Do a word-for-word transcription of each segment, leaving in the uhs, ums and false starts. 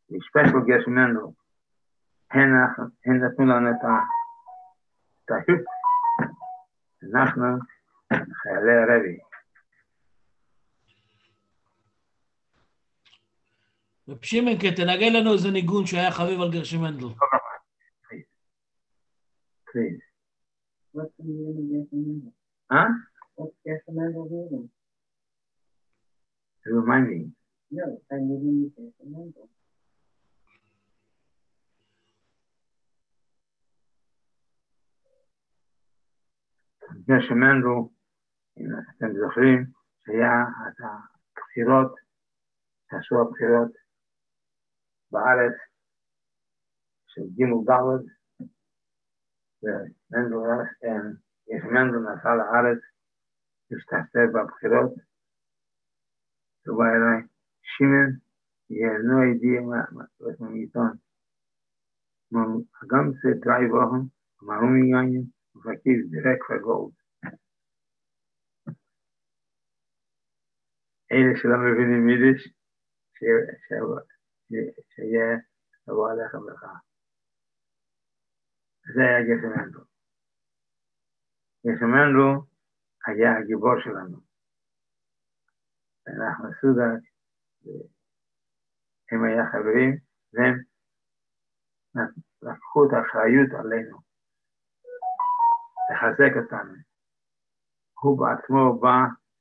special guest Mendel, הם נתנו לנו את ההיפ, אנחנו חיילי הרבי. ופשימנקה, תנגן לנו איזה ניגון שהיה חביב על גרשי מנדל. Please. Please. What's the name of Gershon Mendel? Huh? What's Gershon Mendel's name? Remind me. No, I'm giving you Gershon Mendel. גרשון מנדל, אם אתם זוכרים, שהיה את הבחירות, שעשו הבחירות בארץ, של גימל דלת, גרשון מנדל נסע לארץ, להשתתף בבחירות, הוא בא אליי, שמעון, יהיה no idea מה מעיתון. גם זה דרי wochen, warum gegangen, und verkauft direkt für Gold. אלה שלא מבינים יידיש, שיהיה לבוא עליכם ברכה. זה היה גרשון מנדל. גרשון מנדל היה הגיבור שלנו. אנחנו סודק, הם היה חברים, והם לקחו את האחריות עלינו, לחזק אותנו. הוא בעצמו בא,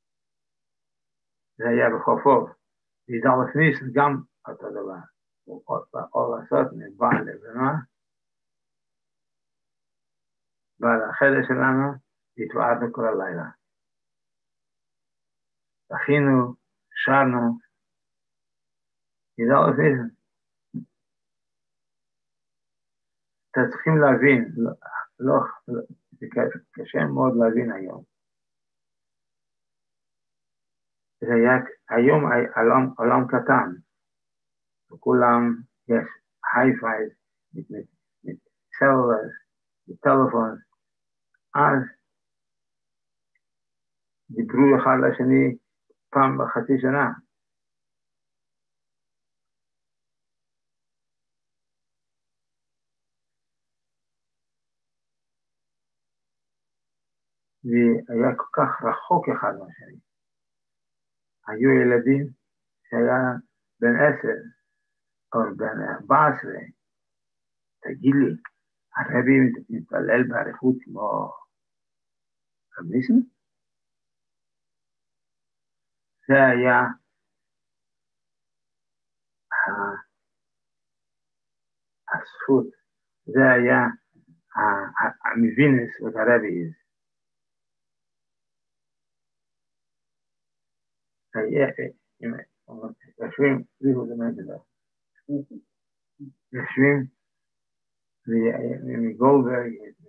זה היה בחופוב, וידע לפניס גם אותו דבר. או לעשות מבא לבנה, בא לחדר שלנו, והתוועדנו כל הלילה. בכינו, שרנו, ידע לפניס. אתם צריכים להבין, לא, זה קשה מאוד להבין היום. זה היה, היום עולם, עולם קטן, וכולם יש הייפייז, סלולרס, טלפון, אז דיברו אחד לשני פעם בחצי שנה. והיה כל כך רחוק אחד מהשני. היו ילדים שהיה בן עשר, או בן ארבע עשרה, תגיד לי, הרבי מתפלל באריכות כמו רב ניסן? זה היה הזכות, זה היה המבינס ואת הרבי איז. יושבים, זיהו זה מגדל. יושבים, מגולדברג,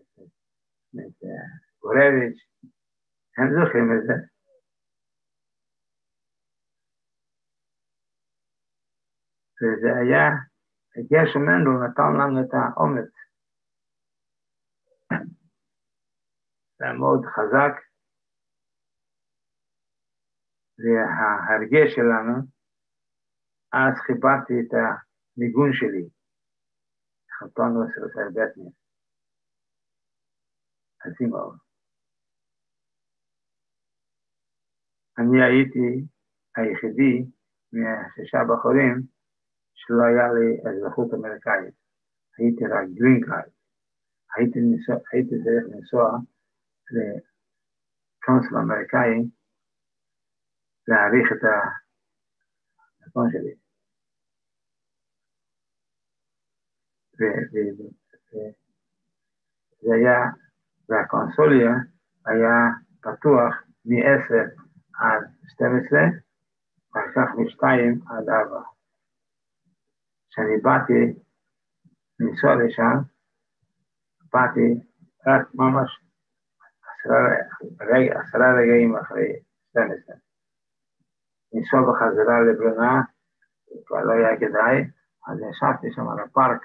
גורביץ', הם זוכרים את זה. וזה היה, גרשון מנדל נתן לנו את האומץ. זה היה מאוד חזק, וההרגש שלנו, אז חיברתי את הניגון שלי, חתנו עשר בטנר, הסימול. אני הייתי היחידי מהשישה בחורים שלא היה לי אזרחות אמריקאית, הייתי רק גרין קארד, הייתי, הייתי צריך לנסוע לקונסול אמריקאי, להעריך את הנכון שלי. וזה היה, והקונסוליה היה פתוח מ-עשר עד שתים עשרה, ואחר כך מ-שתיים עד ארבע. כשאני באתי לנסוע לשם, באתי רק ממש עשרה רגעים אחרי שתים עשרה. ניסוע בחזרה לברינה, כבר לא היה כדאי, אז ישבתי שם על הפארק.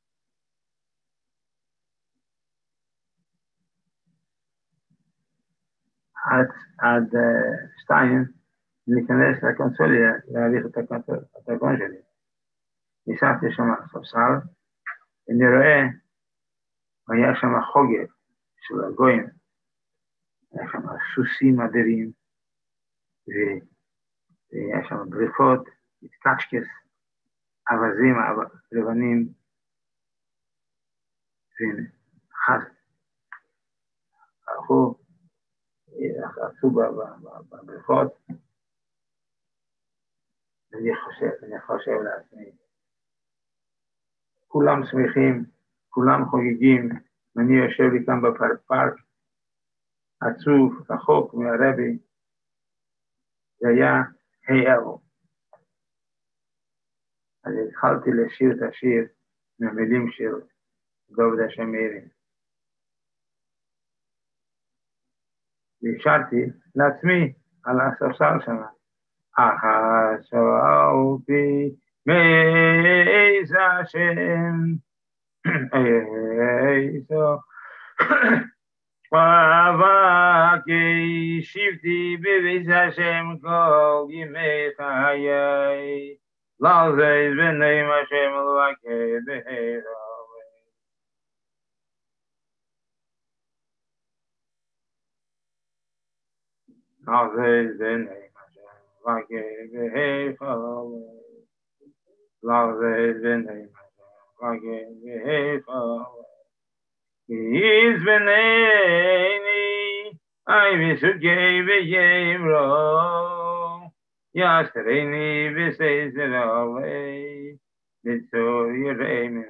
עד, עד uh, שתיים, להיכנס לקונסוליה, להעריך את הקונסול שלי. ישבתי שם על הספסל, ואני רואה, היה שם חוגר של הגויים, היה שם סוסים אדירים, והיה שם בריפות, קצ'קס, אבזים לבנים, וחס, הלכו, עשו בבריכות, ואני חושב, אני חושב לעצמי, כולם שמחים, כולם חוגגים, ואני יושב לי כאן בפארק, עצוב, רחוק מהרבי, זה היה היאו. אז התחלתי לשיר את השיר מהמילים של דוד השם מאירי. והשרתי לעצמי על הספסל שם. אחשבתי מעז השם, איזו אבקש שבתי בבית השם כל ימי חיי, לעזוז בנעים השם ולבקר בהירווה. לעזוז בנעים השם ולבקר בהירווה. לעזוז בנעים השם ולבקר בהירווה. Is beneni, I wish to give a game row. Yesterday, we say the away. It's so you're aiming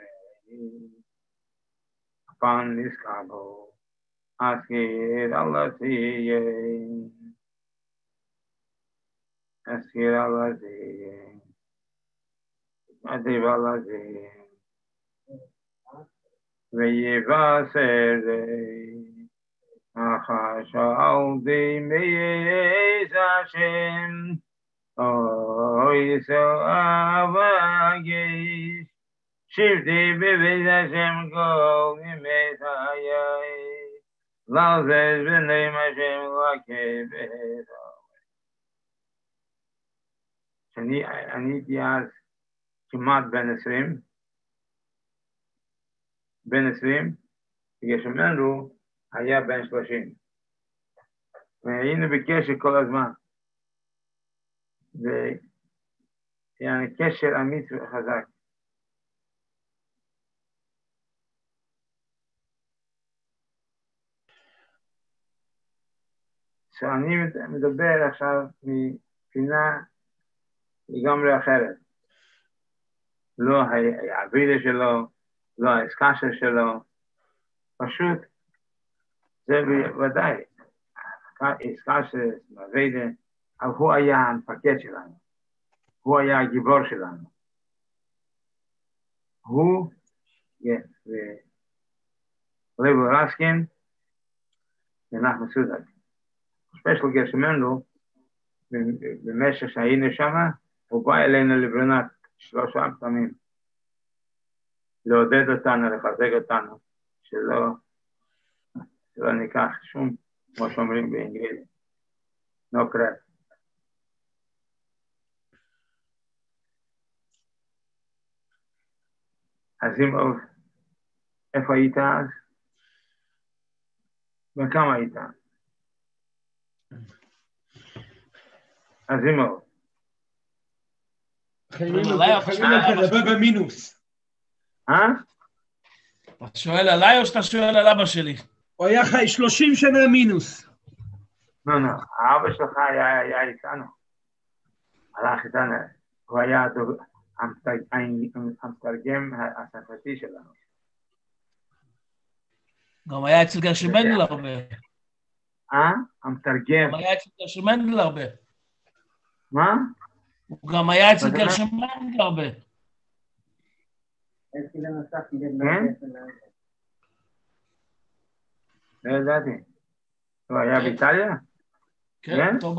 upon this cabo. Ask it, Allah see ye. Ask it, Allah see ye. Ask Allah see ye. ויבשרי אחשבתי מעז השם אוי אבקש שבתי בבית השם כל ימי חיי לעזוז בנעים השם ולבקר בהירווה. שאני הייתי אז כמעט בן עשרים בן עשרים, גשמנרו היה בן שלושים. והיינו בקשר כל הזמן. והיה קשר אמיץ וחזק. שאני מדבר עכשיו מפינה לגמרי אחרת. לא העבירה שלו, לא האסקשה שלו, פשוט זה ודאי, האסקשה, העבירה, אבל הוא היה המפקד שלנו, הוא היה הגיבור שלנו. הוא, ולב רסקין, ונחנו סודק. ספיישל גרשמנדו, במשך שהיינו שמה, הוא בא אלינו לברונת שלושה פעמים. לעודד אותנו, לחזק אותנו, שלא, שלא ניקח שום, כמו שאומרים באנגלית, no crap. אז אם עוד, איפה היית אז? וכמה היית? אז אם עוד. חייבים לדבר במינוס. אה? אתה שואל עליי או שאתה שואל על אבא שלי? הוא היה חי שלושים שנה מינוס. לא, לא, האבא שלך היה איתנו. הלך איתנו. הוא היה המתרגם הצרפתי שלנו. גם היה אצל גרשם מנדל הרבה. אה? המתרגם. גם היה אצל גרשם מנדל הרבה. מה? הוא גם היה אצל גרשם מנדל הרבה. כן? לא ידעתי. הוא היה באיטליה? כן, טוב.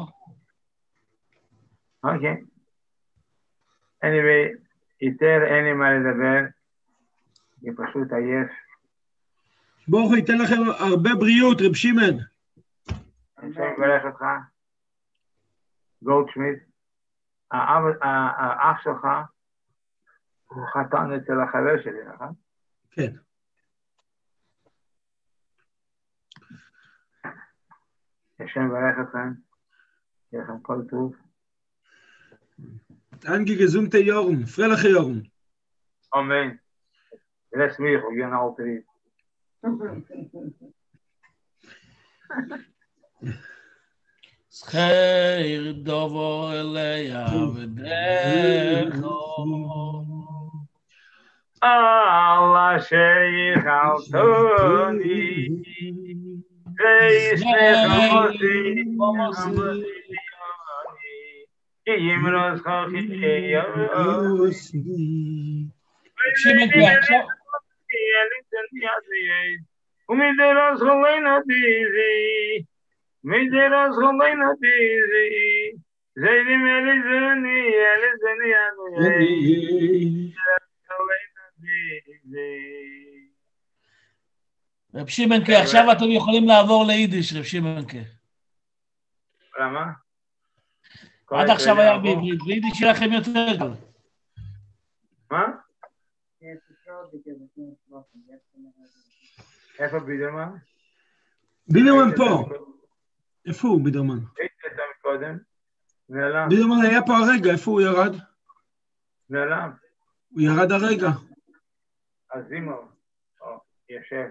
אוקיי. anyway, יותר אין לי מה לדבר, אני פשוט עייף. ברוך הוא ייתן לכם הרבה בריאות, רב שמעון. אני רוצה לברך אותך, גולדשמיט, האח שלך, הוא חתן אצל החבר שלי, נכון? כן. השם ברך אתכם, שיהיה לכם כל טוב. Angegesundte Jorn, fröhliche Jorn. Amen. Lass mich, ich gehe nach Alteri. Scher dovo eleya v'decho Allah sheikh al-toni Reis nechamosi Yimros chachi Shimon עכשיו, ומדרס חוליינה דיזי מדרס חוליינה דיזי זיידים אליזוני אליזוני אליזוני חוליינה דיזי רב שמענקה, עכשיו אתם יכולים לעבור ליידיש, רב שמענקה. למה? עד עכשיו היה בעברית, ויידיש שלכם יותר טוב. מה? איפה בידרמן? בידרמן פה. איפה הוא בידרמן? הייתי אתה מקודם. נעלם. בידרמן היה פה הרגע, איפה הוא ירד? נעלם. הוא ירד הרגע. אז אימו, יושב.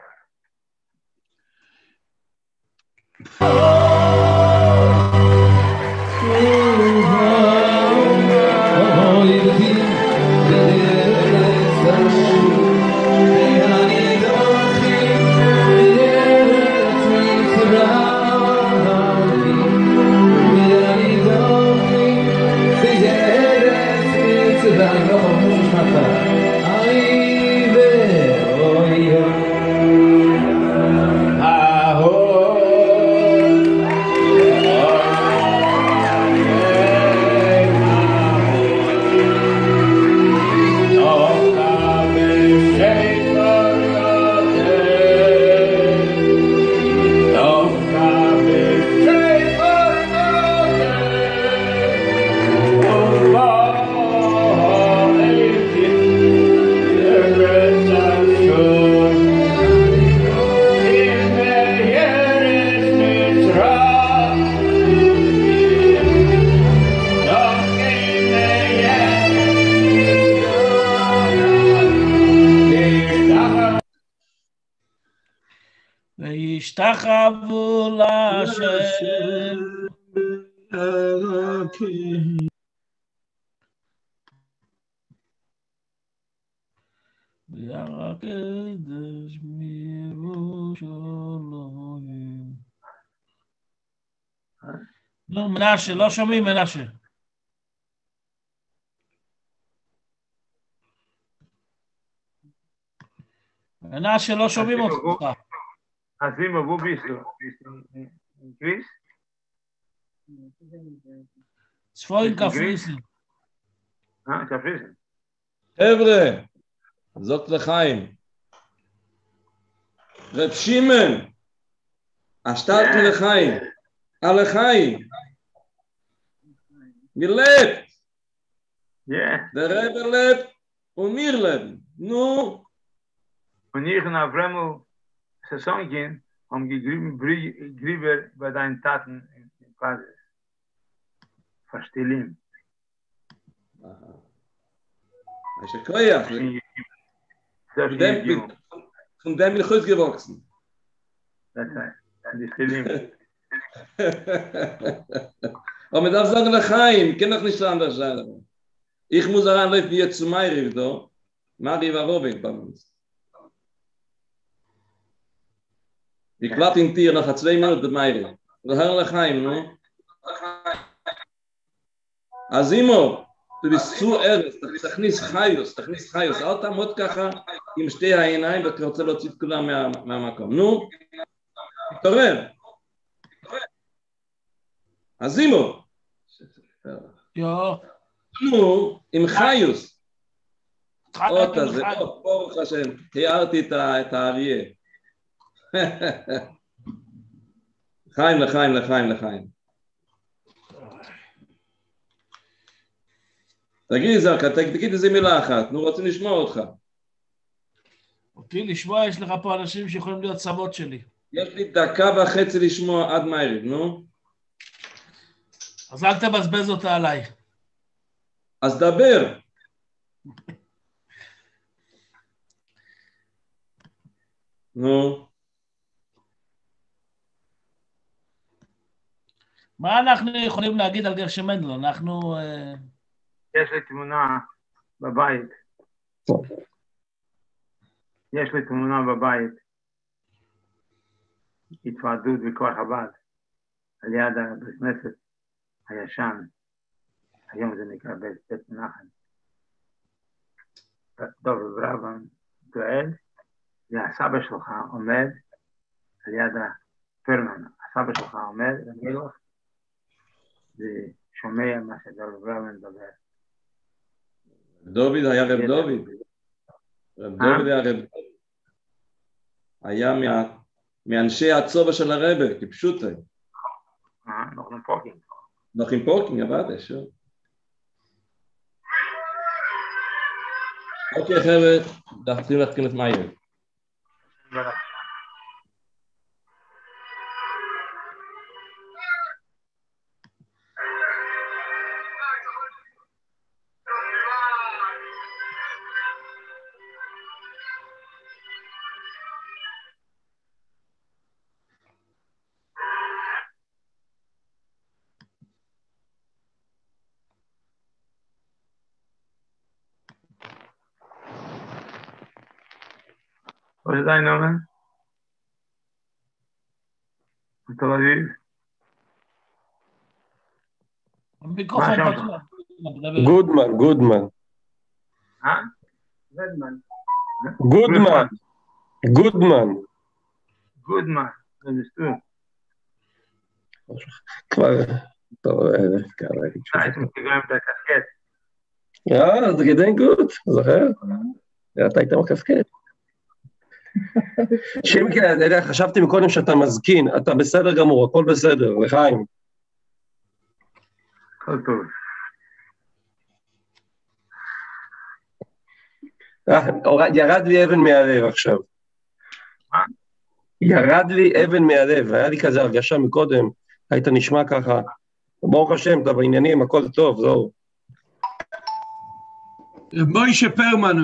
וישתחוו להשם ביער הקדש מירושלים. נו, מנשה, לא שומעים מנשה. מנשה, לא שומעים אותך. Azima, wo bist du? Bist du in Gries? צפון קפריסין. אה, קפריסין. חבר'ה, זאת לחיים. רב שמעון, השטלט לחיים. הלחיים. מילט. Ja. Der Rebbe lebt und wir leben. Nu. Und ich nach Bremel Saison gehen, haben gegrieben Grieber bei deinen Taten in Basis. Verstehen. Ich habe Koyach. Von dem bin ich ausgewachsen. Das heißt, die Stilim. Aber man darf sagen, Lechaim, kann doch nicht anders sagen. Ich muss daran laufen, wie jetzt zu Meiriv, da. Mari war Robin bei uns. Ich klappe in Tier nach zwei Minuten Meiriv. Wir hören Lechaim, no? Azimo, du bist zu ernst, תכניס חיוס, תכניס חיוס. אל תעמוד ככה עם שתי העיניים ואתה רוצה להוציא את כולם מהמקום. נו, תתעורר. Azimo. Ja. נו, עם חיוס. אותה, זה טוב, ברוך השם. תיארתי את האריה. חיים לחיים לחיים לחיים. תגיד, זרקה, תגיד איזה מילה אחת, נו, רוצים לשמוע אותך. אותי לשמוע, יש לך פה אנשים שיכולים להיות סבות שלי. יש לי דקה וחצי לשמוע עד מערב, נו. אז אל תבזבז אותה עליי. אז דבר. נו. מה אנחנו יכולים להגיד על גרשם מנדל? אנחנו... יש לי תמונה בבית. יש לי תמונה בבית. התוועדות בכוח חב"ד. על יד בית כנסת הישן. היום זה נקרא בית מנחם. דוב רבן דואל. והסבא שלך עומד על יד הפרמן. הסבא שלך עומד, ומילוך, ושומע מה שדוב רבן מדבר. דוד היה רב דוד. רב דוד היה רב דוד. היה מאנשי הצובה של הרב, כפשוט. אה, אנחנו פוקינג. אנחנו פוקינג, עבד, שוב. אוקיי, חבר'ה, דחתים להתקין את מאיר. Was ist dein Name? Tel Aviv? גודמן, גודמן. אה? גודמן. גודמן. גודמן. גודמן. זה מסתור. כבר... טוב, ככה. הייתם מסתגרים את הקסקט. Ja, זה גדן גוד, זוכר? אתה היית מקסקט. שמקה, אתה יודע, חשבתי מקודם שאתה מזקין, אתה בסדר גמור, הכל בסדר, לחיים. הכל טוב. ירד לי אבן מהלב עכשיו. מה? ירד לי אבן מהלב, היה לי כזה הרגשה מקודם, היית נשמע ככה, ברוך השם, אתה בעניינים, הכל טוב, זהו. מוישה פרמן.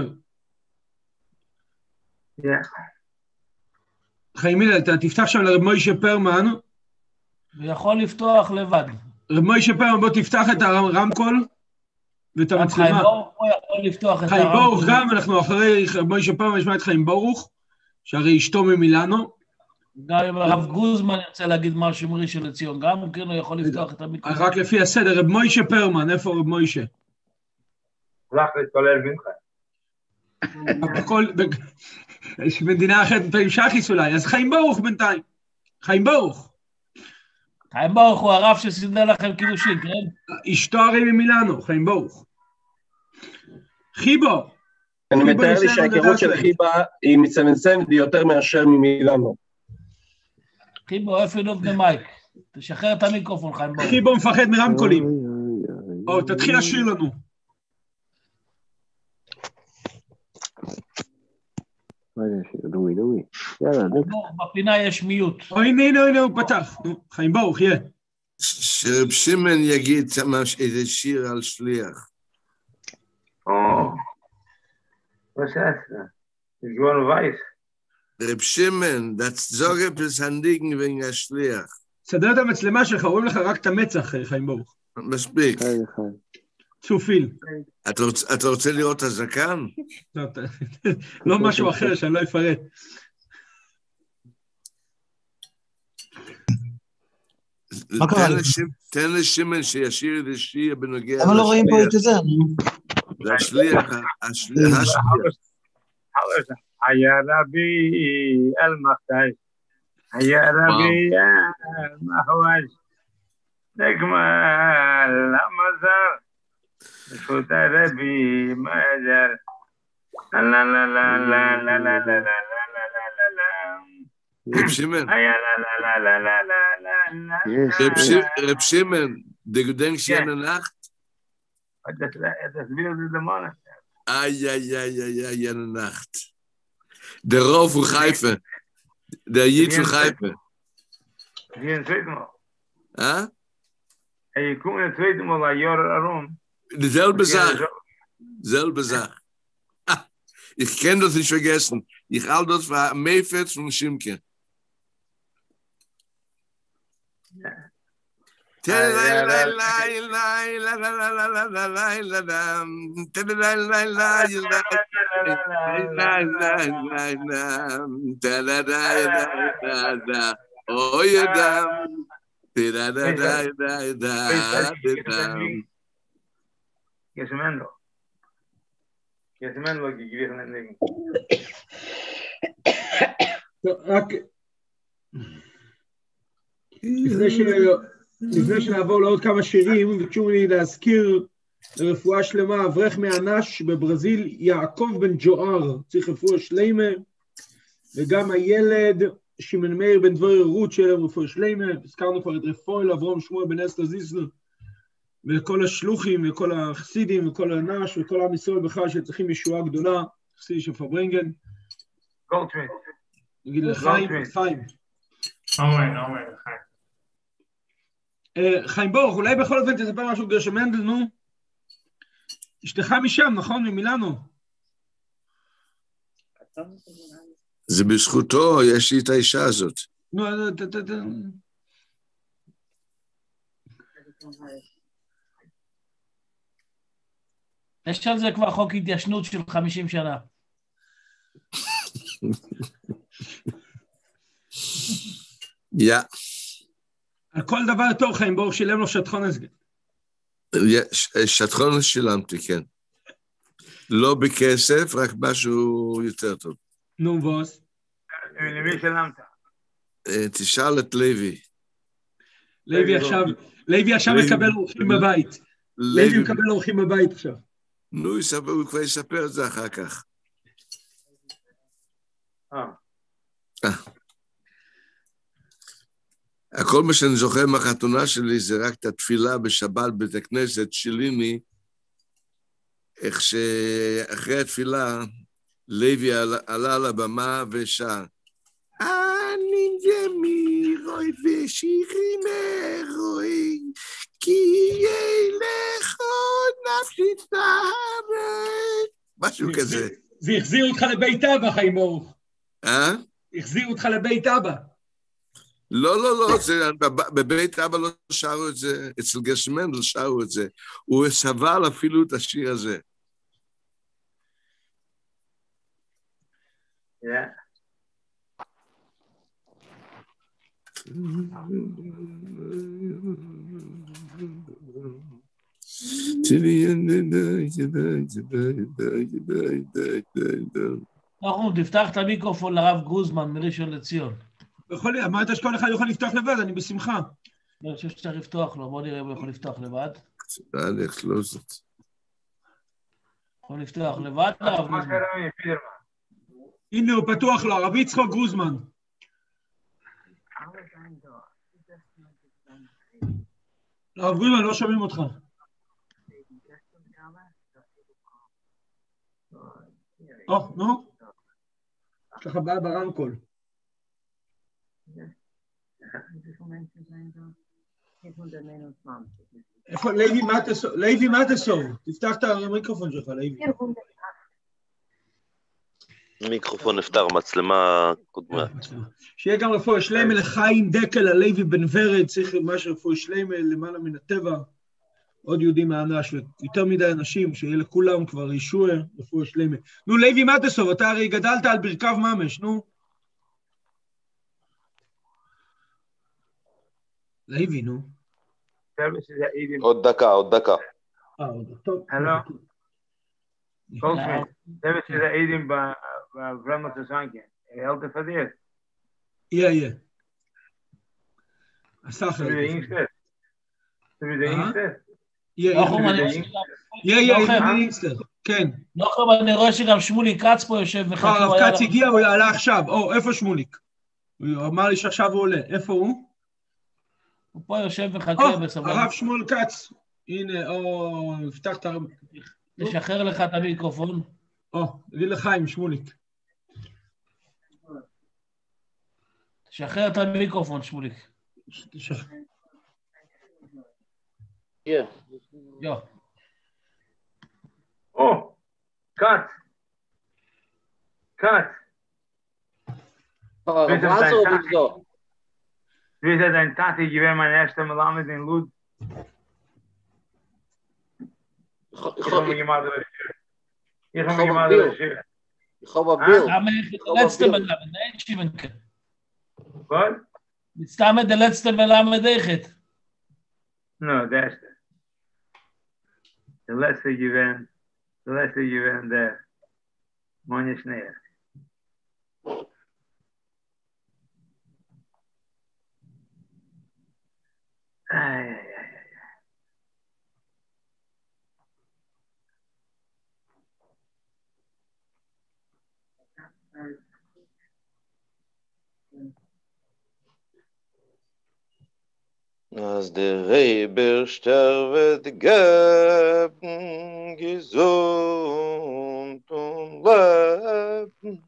כן. חיימילה, אתה תפתח שם לרב מוישה פרמן. הוא יכול לפתוח לבד. רב מוישה פרמן, בוא תפתח את הרמקול ואת המצלמה. חיים ברוך הוא יכול לפתוח את הרמקול. חיים ברוך גם, אנחנו אחרי רב מוישה פרמן, נשמע את חיים ברוך, שהרי אשתו ממילאנו. גם אם הרב גוזמן ירצה להגיד משהו מראשון לציון, גם הוא כן יכול לפתוח את המיקרופון. רק לפי הסדר, רב מוישה פרמן, איפה רב מוישה? הלך להתפלל מנחה. בכל, יש מדינה אחרת פעמים שחיס אולי, אז חיים ברוך בינתיים. חיים ברוך. חיים ברוך הוא הרב שסידר לכם קידושין, כן? אשתו הרי ממילאנו, חיים ברוך. חיבו. אני מתאר לי שההיכרות של חיבה היא מצמצמת יותר מאשר ממילאנו. חיבו, איפה נובנה מייק? תשחרר את המיקרופון, חיים ברוך. חיבו מפחד מרמקולים. או, תתחיל לשיר לנו. מה זה שיר? דווי, דווי. יאללה, דק. בפינה יש מיוט. אוי, הנה, הנה, הוא פתח. חיים ברוך, יהיה. שרב שמעון יגיד איזה שיר על שליח. או, was ist das? Ich wohne weiß. רב שמעון, das Sorge fürs Handigen wegen השליח. סדר את המצלמה שלך, רואים לך רק את המצח, חיים ברוך. מספיק. חיים, חיים. צופיל. אתה רוצה לראות את הזקן? לא משהו אחר שאני לא אפרט. תן לשמן שישיר את השיר בנוגע לשליח. אבל לא רואים פה את זה. השליח, השליח. היה רבי אל מחתש, היה רבי אל מחווש, נגמל המזר, נפות הרבי מזר, לה לה לה לה לה לה לה לה לה לה לה רב שמעון. היה לה לה לה לה לה לה לה רב שמעון, du gedenkst jene Nacht? Das, das will die Dämonen. Ai, ai, ai, ai, ai, jene Nacht. Der Rauf von Haifa. Der Jid von Haifa. Wie ein zweites Mal. Ah? Hey, ich komme ein zweites Mal ein Jahr herum. Dieselbe Sache. Selbe Sache. Ah, ich kann das nicht vergessen. Ich halte das für Meifetz von Schimke. Ja. Oh, you damn. Gesemendo. Gesemendo que gewesen in Ding. רק לפני ש... לפני שנעבור לעוד כמה שירים, ביקשו לי להזכיר רפואה שלמה, אברך מאנש בברזיל, יעקב בן ג'ואר, צריך רפואה שלמה, וגם הילד שמעון מאיר בן דביר רות שלהם רפואה שלמה, הזכרנו כבר את רפואל, אברהם שמואל בן אסתר זיסלר, וכל השלוחים וכל החסידים וכל האנש וכל עם ישראל בכלל שצריכים ישועה גדולה, חסידי של פברנגן. גולדשמיט. נגיד לחיים, חיים. אמן, אמן, חיים. חיים ברוך, אולי בכל אופן תספר משהו גרשם מנדל, נו. אשתך משם, נכון? ממילאנו. זה בזכותו, יש לי את האישה הזאת. נו, ת, ת, ת. יש על זה כבר חוק התיישנות של חמישים שנה. יא. על כל דבר טוב, חיים ברוך, שילם לו שטחון הזה. שטחון שילמתי, כן. לא בכסף, רק משהו יותר טוב. נו, בוס. למי שלמת? תשאל את לוי. לוי עכשיו, לוי עכשיו מקבל אורחים בבית. לוי מקבל אורחים בבית עכשיו. נו, הוא כבר יספר את זה אחר כך. אה. הכל מה שאני זוכר מהחתונה שלי זה רק את התפילה בשבת בית הכנסת שלימי, איך שאחרי התפילה לוי עלה לבמה ושר, אני גמי רוי ושירי מרוי, כי ילך עוד נפשי תארת, משהו כזה. זה החזיר אותך לבית אבא, חיים ברוך. אה? החזיר אותך לבית אבא. לא, לא, לא, זה, בבית אבא לא שרו את זה, אצל גרשם מנדל שרו את זה, הוא סבל אפילו את השיר הזה. כן. אנחנו תפתח את המיקרופון לרב גרוזמן מראשון לציון. יכול, אמרת שכל אחד יכול לפתוח לבד, אני בשמחה. אני חושב שצריך לפתוח לו, בוא נראה אם הוא יכול לפתוח לבד. אלך, לא זאת. יכול לפתוח לבד, הרב גרוזמן. הנה הוא פתוח לו, הרב יצחק גרוזמן. הרב גרוזמן, לא שומעים אותך. או, נו. יש לך בעיה ברמקול. איפה, לוי מטסוב, לוי מטסוב, תפתח את המיקרופון שלך, לוי. מיקרופון נפתר, מצלמה קודמה. שיהיה גם רפואה שלמה לחיים דקל, הלוי בן ורד, צריך משהו רפואה שלמה למעלה מן הטבע, עוד יהודים מהאנש, יותר מדי אנשים, שיהיה לכולם כבר ישוע, רפואה שלמה. נו, לוי מטסוב, אתה הרי גדלת על ברכיו ממש, נו. לוי, נו. עוד דקה, עוד דקה. אה, עוד טוב. הלו. קולפי, זה שזה עידים בברמת הסנקן. אל תפדיר. יהיה, יהיה. הסחר. זה אינגסטר. זה אינגסטר. יהיה, יהיה, יהיה, אינגסטר. כן. נוחם, אני רואה שגם שמוליק קץ פה יושב וחכה. הרב קץ הגיע, הוא עלה עכשיו. או, איפה שמוליק? הוא אמר לי שעכשיו הוא עולה. איפה הוא? הוא פה יושב וחכה בסבלנות. הרב שמואל קץ. הנה, או, נפתח את ה... נשחרר לך את המיקרופון. או, הביא לחיים, שמוליק. תשחרר את המיקרופון, שמוליק. תשחרר. יא. יא. או, קאט. קאט. Was oder so? Wie ist dein Tati, ich will mein erster Melamed in Lud? Ich habe mir gemacht, ich habe mir gemacht, ich habe ein Bild. Der letzte Melamed, nein, Schiemenke. Was? מצטעמת der letzte Melamed echt. No, der erste. Der letzte gewinnt, der letzte gewinnt der Monje Schneier. Ay, ay, ay, ay. Als der Reber stervet geben, gesund und leben.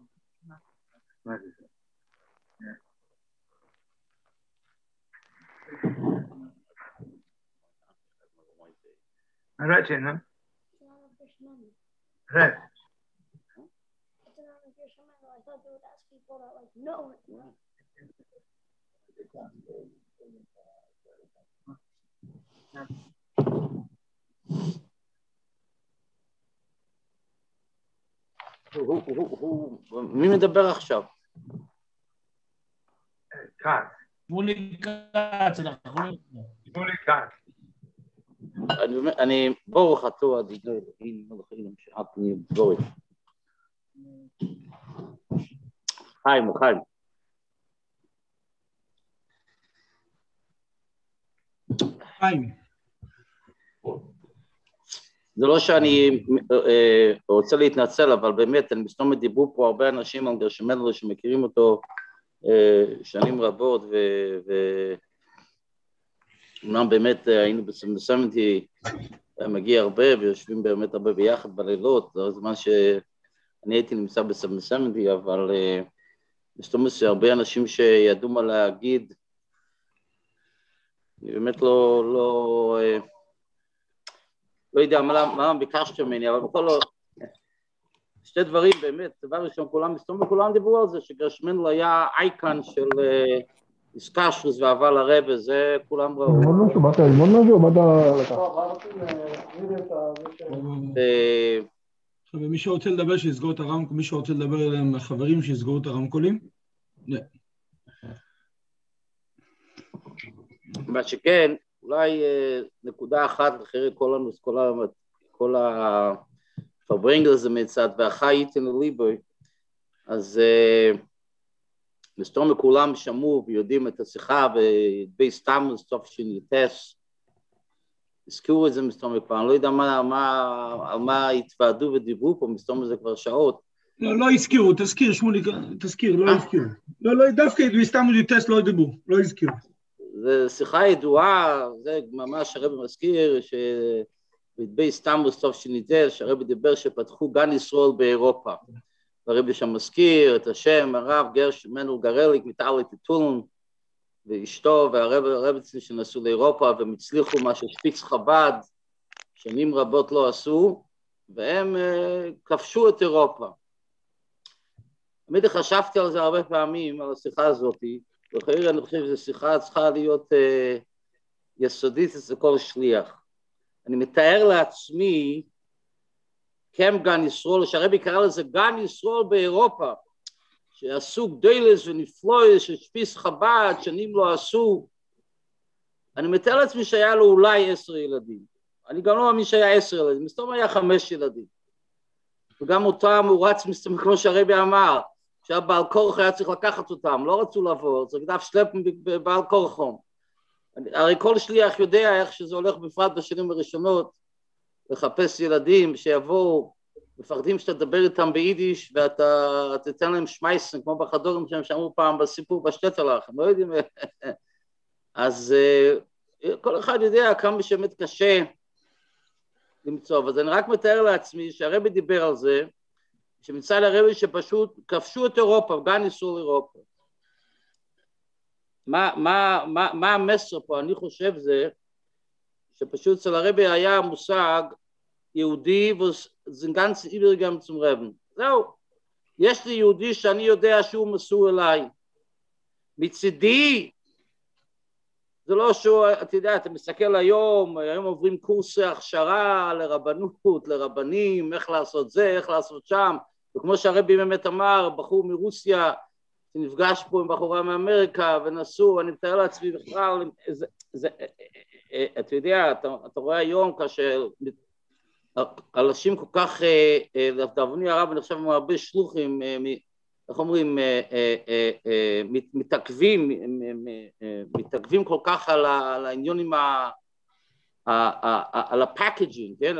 Right, no? Right. מי מדבר עכשיו? קאט. שמולי קאט, אנחנו... שמולי קאט. אני ברוך אתה אדינו אלוהים מלך העולם שעתני בזורי. חיים, חיים. חיים. זה לא שאני אה, רוצה להתנצל, אבל באמת, אני מסתום דיברו פה הרבה אנשים על גרשם מנדל שמכירים אותו אה, שנים רבות, ו... ו... אמנם באמת היינו בסמסמנט, מגיע הרבה ויושבים באמת הרבה ביחד בלילות, זה הזמן שאני הייתי נמצא בסמסמנט, אבל זאת אומרת שהרבה אנשים שידעו מה להגיד, אני באמת לא, לא, לא יודע מה, מה ביקשת ממני, אבל בכל זאת, שתי דברים באמת, דבר ראשון, כולם, זאת אומרת, כולם דיברו על זה, שגרשם מנדל היה אייקון של... איסקשוס ואהבה לרבא, זה כולם ראו. ללמוד משהו, באת ללמוד משהו או באת לקחת? עכשיו, מי שרוצה לדבר שיסגור את הרמקולים, מי שרוצה לדבר אליהם החברים שיסגור את הרמקולים? מה שכן, אולי נקודה אחת אחרי כל הפברנגל הזה מצד, והחי איתן לליבר, אז... מסתום לכולם שמעו ויודעים את השיחה ובי סתם סוף שניטס, הזכירו את זה מסתום לכבר, אני לא יודע מה, מה, על מה התוועדו ודיברו פה, מסתום לזה כבר שעות. לא, לא הזכירו, תזכיר, שמולי, תזכיר, לא הזכירו. לא, לא, דווקא בסתם שניטס לא דיברו, לא הזכירו. זו שיחה ידועה, זה ממש הרב מזכיר, שבבי סתם סוף שניטס, שהרב דיבר שפתחו גן ישראל באירופה. הרבי שם מזכיר את השם, הרב גרשם מנדל גרליק, מתעלי טיטולן, ואשתו והרב אצלי שנסעו לאירופה, והם הצליחו מה ששפיץ חב"ד, שנים רבות לא עשו, והם uh, כבשו את אירופה. תמיד חשבתי על זה הרבה פעמים, על השיחה הזאת, וכאילו אני חושב שזו שיחה צריכה להיות uh, יסודית אצל כל שליח. אני מתאר לעצמי, קם גן ישראל, שהרבי קרא לזה גן ישראל באירופה, שעשו גדולס ונפלויס, ששפיס חב"ד, שנים לא עשו. אני מתאר לעצמי שהיה לו אולי עשר ילדים. אני גם לא מאמין שהיה עשר ילדים, מסתום היה חמש ילדים. וגם אותם הוא רץ, מסתום, כמו שהרבי אמר, שהיה בעל כורח היה צריך לקחת אותם, לא רצו לעבור, זה כדף שלפם בבעל כורחום. הרי כל שליח יודע איך שזה הולך בפרט בשנים הראשונות, לחפש ילדים שיבואו, מפחדים שאתה תדבר איתם ביידיש, ואתה תתן להם שמייסן, כמו בחדורים שהם שמעו פעם בסיפור בשטטלך, הם לא יודעים. אז כל אחד יודע כמה שבאמת קשה למצוא, אז אני רק מתאר לעצמי שהרבי דיבר על זה, שמצד הרבי שפשוט כבשו את אירופה, גם ניסו לאירופה. מה, מה, מה, מה המסר פה? אני חושב זה, שפשוט אצל הרבי היה מושג יהודי, וזה גנץ עבר גם zum רבן. זהו, יש לי יהודי שאני יודע שהוא מסור אליי. מצידי, זה לא שהוא, אתה יודע, אתה מסתכל היום, היום עוברים קורסי הכשרה לרבנות, לרבנים, איך לעשות זה, איך לעשות שם, וכמו שהרבי באמת אמר, בחור מרוסיה, שנפגש פה עם בחורה מאמריקה, ונסו, אני מתאר לעצמי בכלל, זה, זה, אתה יודע, אתה, אתה רואה היום כאשר אנשים כל כך, לדאבוני הרב, אני חושב עם הרבה שלוחים, איך אומרים, מתעכבים, מתעכבים כל כך על העניונים, על הפאקג'ינג, כן,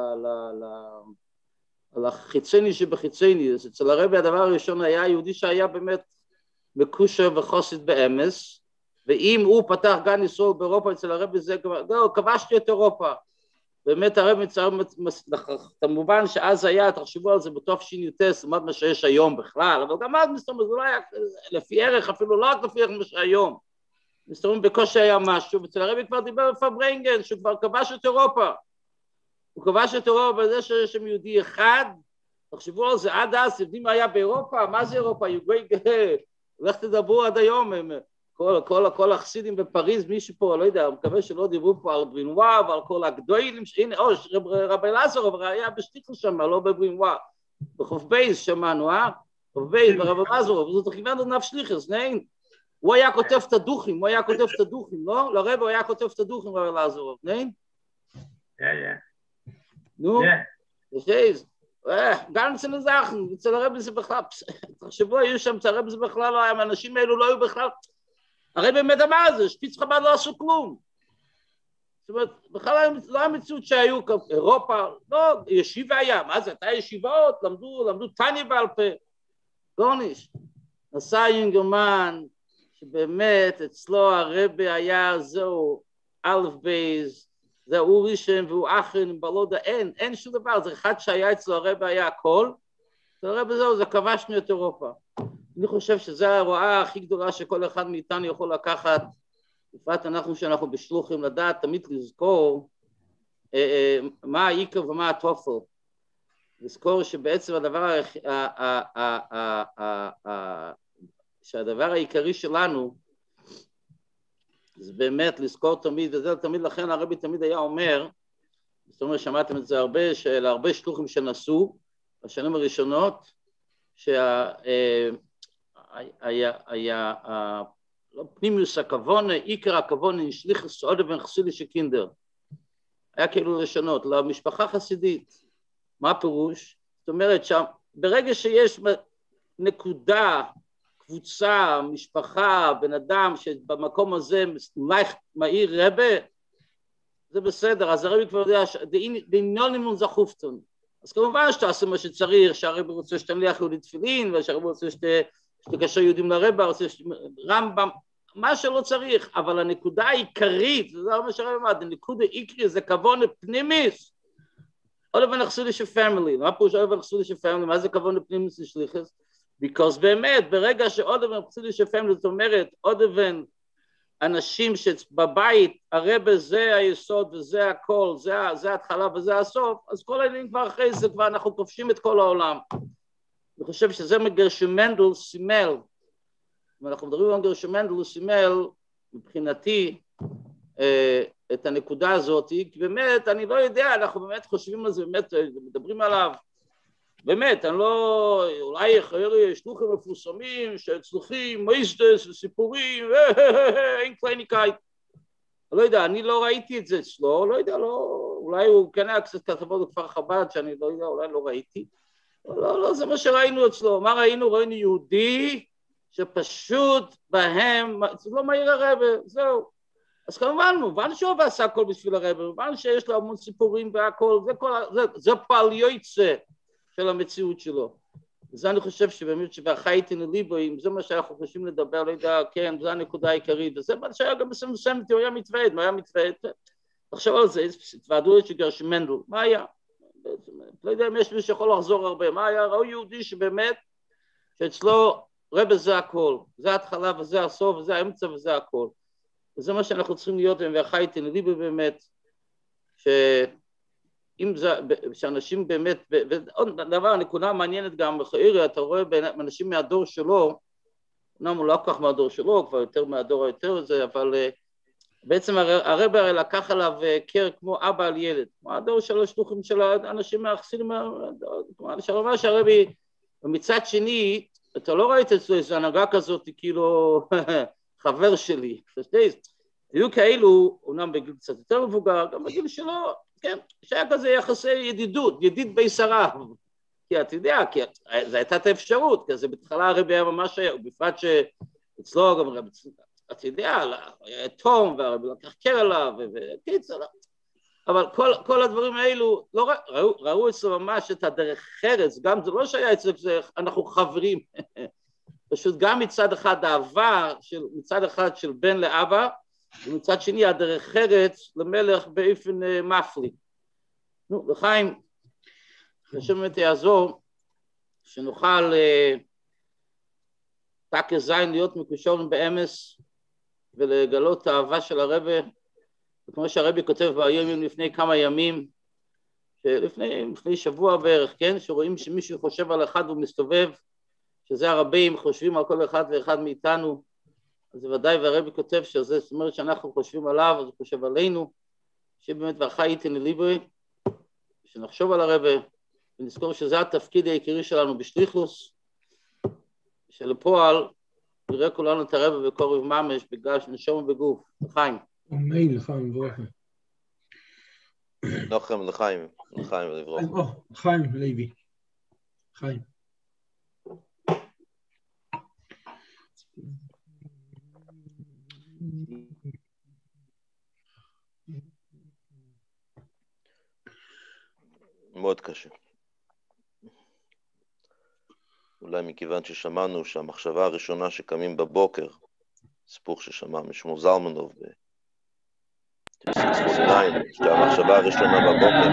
על החיצוני שבחיצוני. אצל הרבי הדבר הראשון היה יהודי שהיה באמת מקושר וחוסד באמס, ואם הוא פתח גן ישראל באירופה אצל הרבי זה, כבשתי את אירופה. באמת הרבי מצטער, כמובן שאז היה, תחשבו על זה בתוף שיניוטס, לעומת מה שיש היום בכלל, אבל גם אז מסתובבים, זה לא היה לפי ערך, אפילו לא רק לפי ערך מה שהיום, מסתובבים בקושי היה משהו, ואצל הרבי כבר דיבר בפברנגן, שהוא כבר כבש את אירופה, הוא כבש את אירופה בזה שיש שם יהודי אחד, תחשבו על זה, עד אז, יודעים מה היה באירופה, מה זה אירופה, יהודי גאה, הולך תדברו עד היום, הם, כל, כל, כל החסידים בפריז, מישהו פה, לא יודע, מקווה שלא דיברו פה על ברינווה ועל כל הגדולים, הנה, או, רב, רבי אלעזר היה בשטיחל שם, לא בברינווה, בחוף בייז שמענו, אה? בחוף בייז, ברבי אלעזר, וזאת כיוונו נף שליחס, נהין, הוא היה כותב את הדוחים, הוא היה כותב את הדוחים, לא? לרבי הוא היה כותב את הדוחים, רבי אלעזר, נהין? כן, כן. נו, יש גם אצל הזכן, אצל הרבי זה בכלל, תחשבו, היו שם, אצל הרבי זה בכלל לא היה, האנשים האלו לא היו בכלל, הרי באמת אמר את זה, שפיץ חב"ד לא עשו כלום. זאת אומרת, בכלל לא המציאות שהיו, אירופה, לא, ישיבה היה, מה זה, הייתה ישיבות, למדו, למדו טניה בעל פה, גורניש. נסע יונגרמן, שבאמת אצלו הרבי היה זהו, אלף בייז, זה הוא ראשון והוא אחרון, בלודה, אין, אין שום דבר, זה אחד שהיה אצלו הרבי היה הכל, אצל הרבי זהו, זה כבשנו את אירופה. אני חושב שזו ההוראה הכי גדולה שכל אחד מאיתנו יכול לקחת, בפרט אנחנו שאנחנו בשלוחים לדעת, תמיד לזכור אה, אה, מה העיקר ומה התופל. לזכור שבעצם הדבר, ה, ה, ה, ה, ה, ה, שהדבר העיקרי שלנו, זה באמת לזכור תמיד, וזה תמיד לכן הרבי תמיד היה אומר, זאת אומרת שמעתם את זה הרבה, שלהרבה שלוחים שנסו, בשנים הראשונות, שה... אה, היה, היה, לא פנימיוס הכוון, עיקר הכוון נשליח סעודה בן חסידי שקינדר. היה כאילו לשנות, למשפחה חסידית. מה הפירוש? זאת אומרת שברגע שיש נקודה, קבוצה, משפחה, בן אדם שבמקום הזה מאיר רבה, זה בסדר, אז הרבי כבר יודע, דעניונים זכופתון. אז כמובן שתעשו מה שצריך, שהרבי רוצה שתמליח יהודי תפילין, ושהרבי רוצה שת... שתקשר יהודים לרבה, רמב"ם, מה שלא צריך, אבל הנקודה העיקרית, זה לא מה שהרב אמר, הנקודה העיקרית זה כוון פנימיס, עוד אבן החסידי של פמילי, מה פירוש עוד אבן החסידי של פמילי, מה זה כוון פנימיס לשליחס? because באמת, ברגע שעוד אבן החסידי של פמילי, זאת אומרת, עוד אבן אנשים שבבית, הרבה זה היסוד וזה הכל, זה, זה ההתחלה וזה הסוף, אז כל העניינים כבר אחרי זה, כבר אנחנו כובשים את כל העולם. אני חושב שזה מגרשם מנדל סימל, ואנחנו מדברים על גרשם מנדל סימל, מבחינתי, את הנקודה הזאת, כי באמת, אני לא יודע, אנחנו באמת חושבים על זה, באמת מדברים עליו, באמת, אני לא, אולי אחרי שלוחים מפורסמים, שצלוחים, מייסטס וסיפורים, אין קליניקאית, לא יודע, אני לא ראיתי את זה אצלו, לא יודע, לא, אולי הוא כן היה קצת כתבות בכפר חב"ד, שאני לא יודע, אולי לא ראיתי, לא, לא, זה מה שראינו אצלו, מה ראינו? ראינו יהודי שפשוט בהם, זה לא מהיר הרבה, זהו. אז כמובן, מובן שהוא עשה הכל בשביל הרבה, מובן שיש לו המון סיפורים והכל, זה, כל, זה, זה פועל יוצא של המציאות שלו. וזה אני חושב שבאמת שבחייתי נליבו, אם זה מה שאנחנו חושבים לדבר, לא יודע, כן, זו הנקודה העיקרית, וזה מה שהיה גם בסם מסוימת, הוא היה מתוועד, מה היה מתוועד? תחשוב על זה, התוועדו את שגרש מנדל, מה היה? לא יודע אם יש מי שיכול לחזור הרבה, מה היה? ראו יהודי שבאמת, שאצלו רבא זה הכל, זה ההתחלה וזה הסוף, וזה האמצע וזה הכל. וזה מה שאנחנו צריכים להיות, והחייתי נליבו באמת, ש... אם זה, שאנשים באמת, ועוד דבר, נקודה מעניינת גם בחיירי, אתה רואה אנשים מהדור שלו, אומנם הוא לא כל כך מהדור שלו, כבר יותר מהדור היותר זה, אבל בעצם הרב הרי לקח עליו קר כמו אבא על ילד, כמו הדור של השלוחים של האנשים מהחסידים, שלא אומר שהרבי, ומצד שני, אתה לא ראית אצלו איזו הנהגה כזאת, כאילו חבר שלי, היו כאלו, אומנם בגיל קצת יותר מבוגר, גם בגיל שלו, כן, שהיה כזה יחסי ידידות, ידיד בי שרה, כי אתה יודע, כי זו הייתה את האפשרות, כי זה בתחילה הרבי היה ממש היה, ובפרט שאצלו גם רבי, אתה יודע, היה תום, והרבי לקח קר עליו, וקיצר, אבל כל, כל הדברים האלו, לא ראו, ראו אצלו ממש את הדרך חרץ, גם זה לא שהיה אצלו, אנחנו חברים, פשוט גם מצד אחד העבר, של, מצד אחד של בן לאבא, ומצד שני הדרך חרץ למלך באופן מפלי. נו, לחיים, השם באמת יעזור, שנוכל תקה זין להיות מקושרים באמס, ולגלות את האהבה של הרבי, וכמו שהרבי כותב בימים לפני כמה ימים, שלפני לפני שבוע בערך, כן, שרואים שמישהו חושב על אחד ומסתובב, שזה הרבים חושבים על כל אחד ואחד מאיתנו, אז ודאי והרבי כותב שזה, זאת אומרת שאנחנו חושבים עליו, אז הוא חושב עלינו, שבאמת והחייתי נליבוי, שנחשוב על הרבי, ונזכור שזה התפקיד העיקרי שלנו בשליחוס, שלפועל נראה כולנו את הרבי בקורב ממש, בגלל שנשום בגוף, לחיים. אמן, לחיים, ברכה. נוחם, לחיים, לחיים ולברכה. לחיים, לוי. חיים. מאוד קשה. אולי מכיוון ששמענו שהמחשבה הראשונה שקמים בבוקר, סיפור ששמע משמו זלמנוב ב-שש עשרה, שהמחשבה הראשונה בבוקר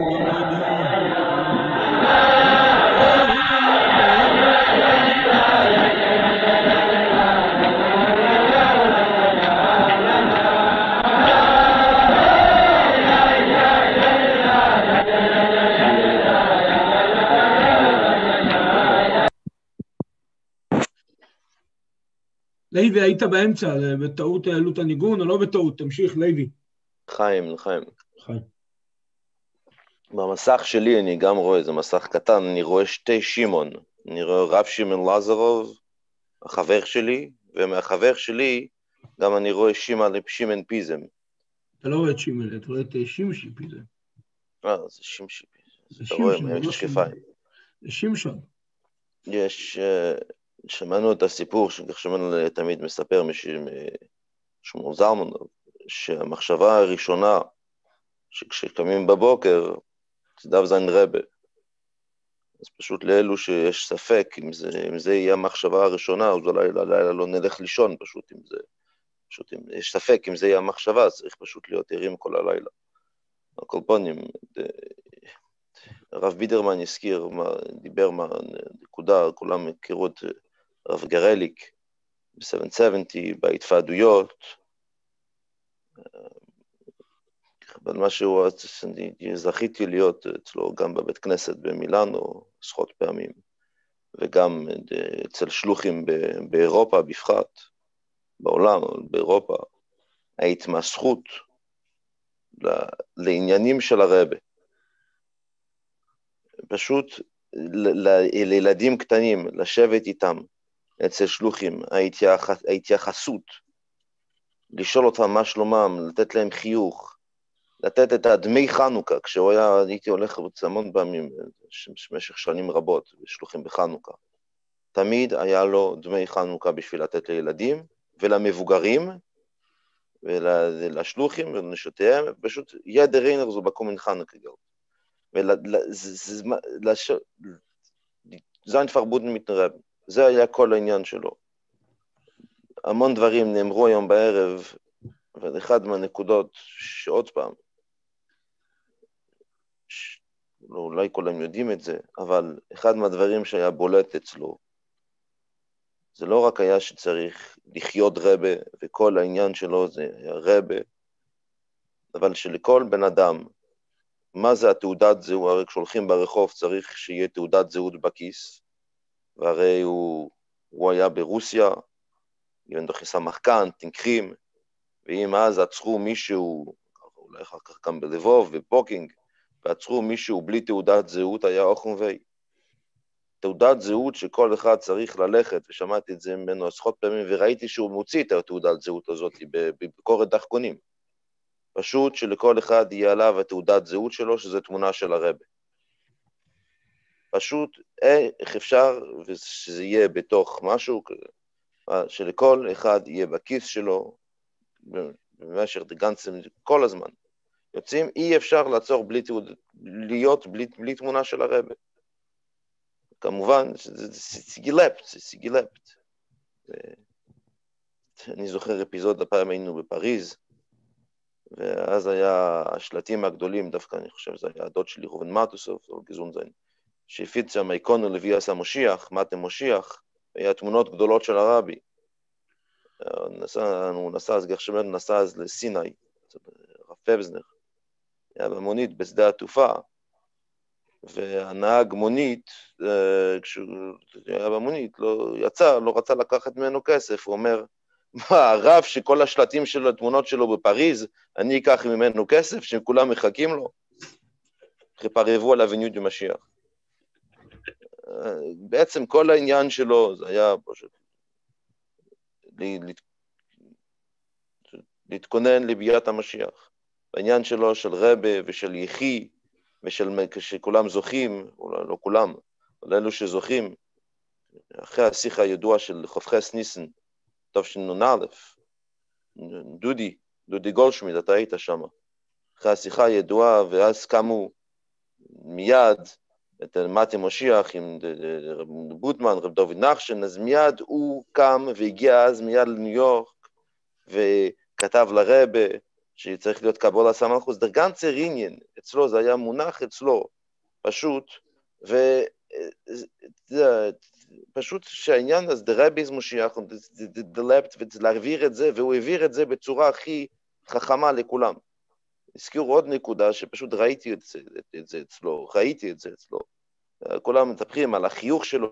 לוי, היית באמצע, בטעות העלו את הניגון, או לא בטעות? תמשיך, לוי. חיים, לחיים. חיים. במסך שלי אני גם רואה, זה מסך קטן, אני רואה שתי שמעון. אני רואה רב שמעון לזרוב, החבר שלי, ומהחבר שלי גם אני רואה שמעון פיזם. אתה לא רואה את שמעון, אתה רואה את שמשי פיזם. אה, זה שמשי פיזם. אתה רואה, יש שקיפיים. זה שמשון. יש... שמענו את הסיפור ששמענו תמיד מספר משמואל זלמן, שהמחשבה הראשונה שכשקמים בבוקר, צדב זין רבה. אז פשוט לאלו שיש ספק, אם זה, אם זה יהיה המחשבה הראשונה, אז אולי לילה לא נלך לישון פשוט, אם זה, פשוט אם יש ספק, אם זה יהיה המחשבה, אז צריך פשוט להיות ערים כל הלילה. על כל פנים, הרב בידרמן הזכיר, דיבר מה, נקודה, כולם הכירו את הרב גרליק, ב-שבע שבעים, בהתוועדויות, אבל משהו, אני זכיתי להיות אצלו גם בבית כנסת במילאנו, עשרות פעמים, וגם אצל שלוחים באירופה בפחת, בעולם, באירופה, ההתמשכות לעניינים של הרבה. פשוט לילדים קטנים, לשבת איתם, אצל שלוחים, ההתייחסות, לשאול אותם מה שלומם, לתת להם חיוך, לתת את הדמי חנוכה, כשהוא היה, הייתי הולך המון פעמים, במשך שנים רבות, בשלוחים בחנוכה. תמיד היה לו דמי חנוכה בשביל לתת לילדים, ולמבוגרים, ולשלוחים, ולנשותיהם, פשוט ידר אינר זו בקומן חנוכה גל. זין פרבודן מתנרב. זה היה כל העניין שלו. המון דברים נאמרו היום בערב, ואחד מהנקודות שעוד פעם, ש... לא, אולי כולם יודעים את זה, אבל אחד מהדברים שהיה בולט אצלו, זה לא רק היה שצריך לחיות רבה, וכל העניין שלו זה היה רבה, אבל שלכל בן אדם, מה זה התעודת זהות? הרי כשהולכים ברחוב צריך שיהיה תעודת זהות בכיס, והרי הוא, הוא היה ברוסיה, דוכיסה מחקן, תנקחים, ואם אז עצרו מישהו, אולי אחר כך גם בלבוב ובוקינג, ועצרו מישהו בלי תעודת זהות, היה אוכם וי. תעודת זהות שכל אחד צריך ללכת, ושמעתי את זה ממנו עשרות פעמים, וראיתי שהוא מוציא את התעודת זהות הזאת בביקורת דחקונים. פשוט שלכל אחד יהיה עליו התעודת זהות שלו, שזה תמונה של הרבה. פשוט איך אפשר, ושזה יהיה בתוך משהו, שלכל אחד יהיה בכיס שלו, במשך דגנצם כל הזמן. יוצאים, אי אפשר לעצור בלי תעוד, להיות בלי, בלי תמונה של הרבה. כמובן, זה סיגילפט, זה סיגילפט. אני זוכר אפיזוד, הפעם היינו בפריז, ואז היה השלטים הגדולים, דווקא אני חושב, זה היה הדוד שלי, רובן מטוסוף, או גזון זין, שהפיץ שם איקונו לביאס המושיח, מתם מושיח, היה תמונות גדולות של הרבי. נסע, הוא נסע, אז גרשמל נסע אז לסיני, רב פבזנר, היה במונית בשדה התעופה, והנהג מונית, כשהוא היה במונית, לא יצא, לא רצה לקחת ממנו כסף, הוא אומר, מה, הרב שכל השלטים של התמונות שלו בפריז, אני אקח ממנו כסף, שכולם מחכים לו, פרבו על אבניו דה משיח. בעצם כל העניין שלו, זה היה פשוט, להתכונן לביאת המשיח. העניין שלו של רבה ושל יחי, ושכולם זוכים, אולי לא כולם, אבל אלו שזוכים, אחרי השיחה הידוע של חופכס ניסן, טוב שנון א', דודי, דודי גולדשמיד, אתה היית שם, אחרי השיחה הידועה, ואז קמו מיד את מתי מושיח עם רב בוטמן, רב דוד נחשן, אז מיד הוא קם והגיע אז מיד לניו יורק, וכתב לרבה, שצריך להיות קבול הסמלכוס, דר גנצר עניין, אצלו זה היה מונח אצלו, פשוט, ופשוט שהעניין הזה, דר רבי משיח, דלפט ולהעביר את זה, והוא העביר את זה בצורה הכי חכמה לכולם. הזכירו עוד נקודה שפשוט ראיתי את זה, את זה אצלו, ראיתי את זה אצלו. כולם מדברים על החיוך שלו,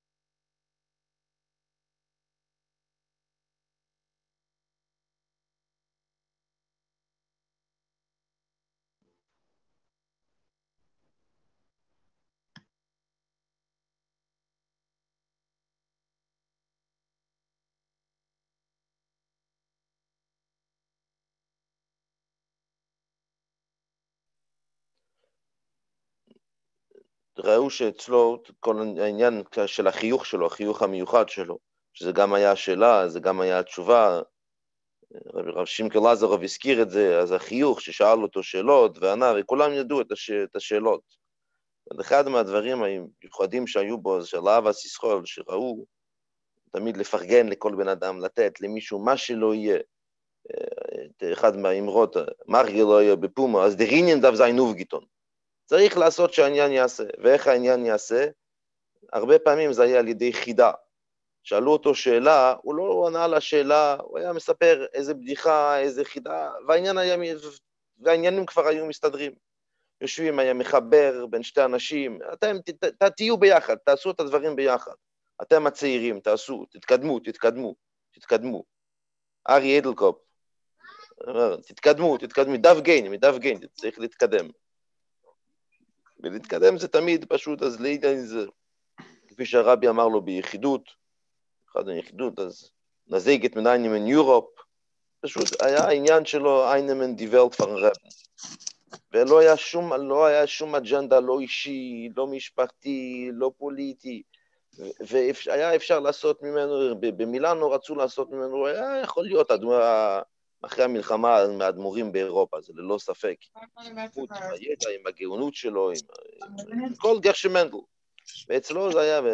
ראו שאצלו כל העניין של החיוך שלו, החיוך המיוחד שלו, שזה גם היה השאלה, זה גם היה התשובה, רב, רב שמקה לזרוב הזכיר את זה, אז החיוך ששאל אותו שאלות וענה, וכולם ידעו את, הש, את השאלות. אחד מהדברים המיוחדים שהיו בו, של אהבת ישראל, שראו תמיד לפרגן לכל בן אדם, לתת למישהו מה שלא יהיה, אחד מהאמרות, מרגי לא יהיה בפומו, אז דרינין דו זין אובגיטון. צריך לעשות שהעניין יעשה, ואיך העניין יעשה? הרבה פעמים זה היה על ידי חידה. שאלו אותו שאלה, הוא לא ענה לשאלה, הוא היה מספר איזה בדיחה, איזה חידה, והעניין היה, והעניינים כבר היו מסתדרים. יושבים, היה מחבר בין שתי אנשים, אתם ת, ת, תהיו ביחד, תעשו את הדברים ביחד. אתם הצעירים, תעשו, תתקדמו, תתקדמו, תתקדמו. ארי אדלקופ, תתקדמו, תתקדמו, מדף גיין, מדף גיין, צריך להתקדם. ולהתקדם זה תמיד פשוט, אז לעניין זה, כפי שהרבי אמר לו ביחידות, אחד היחידות, אז נזיגת מן איינמן יורופ, פשוט היה העניין שלו, איינמן דיבלט פן רבן, ולא היה שום, לא היה שום אג'נדה, לא אישי, לא משפחתי, לא פוליטי, והיה אפשר לעשות ממנו, במילאנו רצו לעשות ממנו, היה יכול להיות אחרי המלחמה מהאדמו"רים באירופה, זה ללא ספק, עם הידע, עם הגאונות שלו, עם כל גרשמנדל, ואצלו זה היה,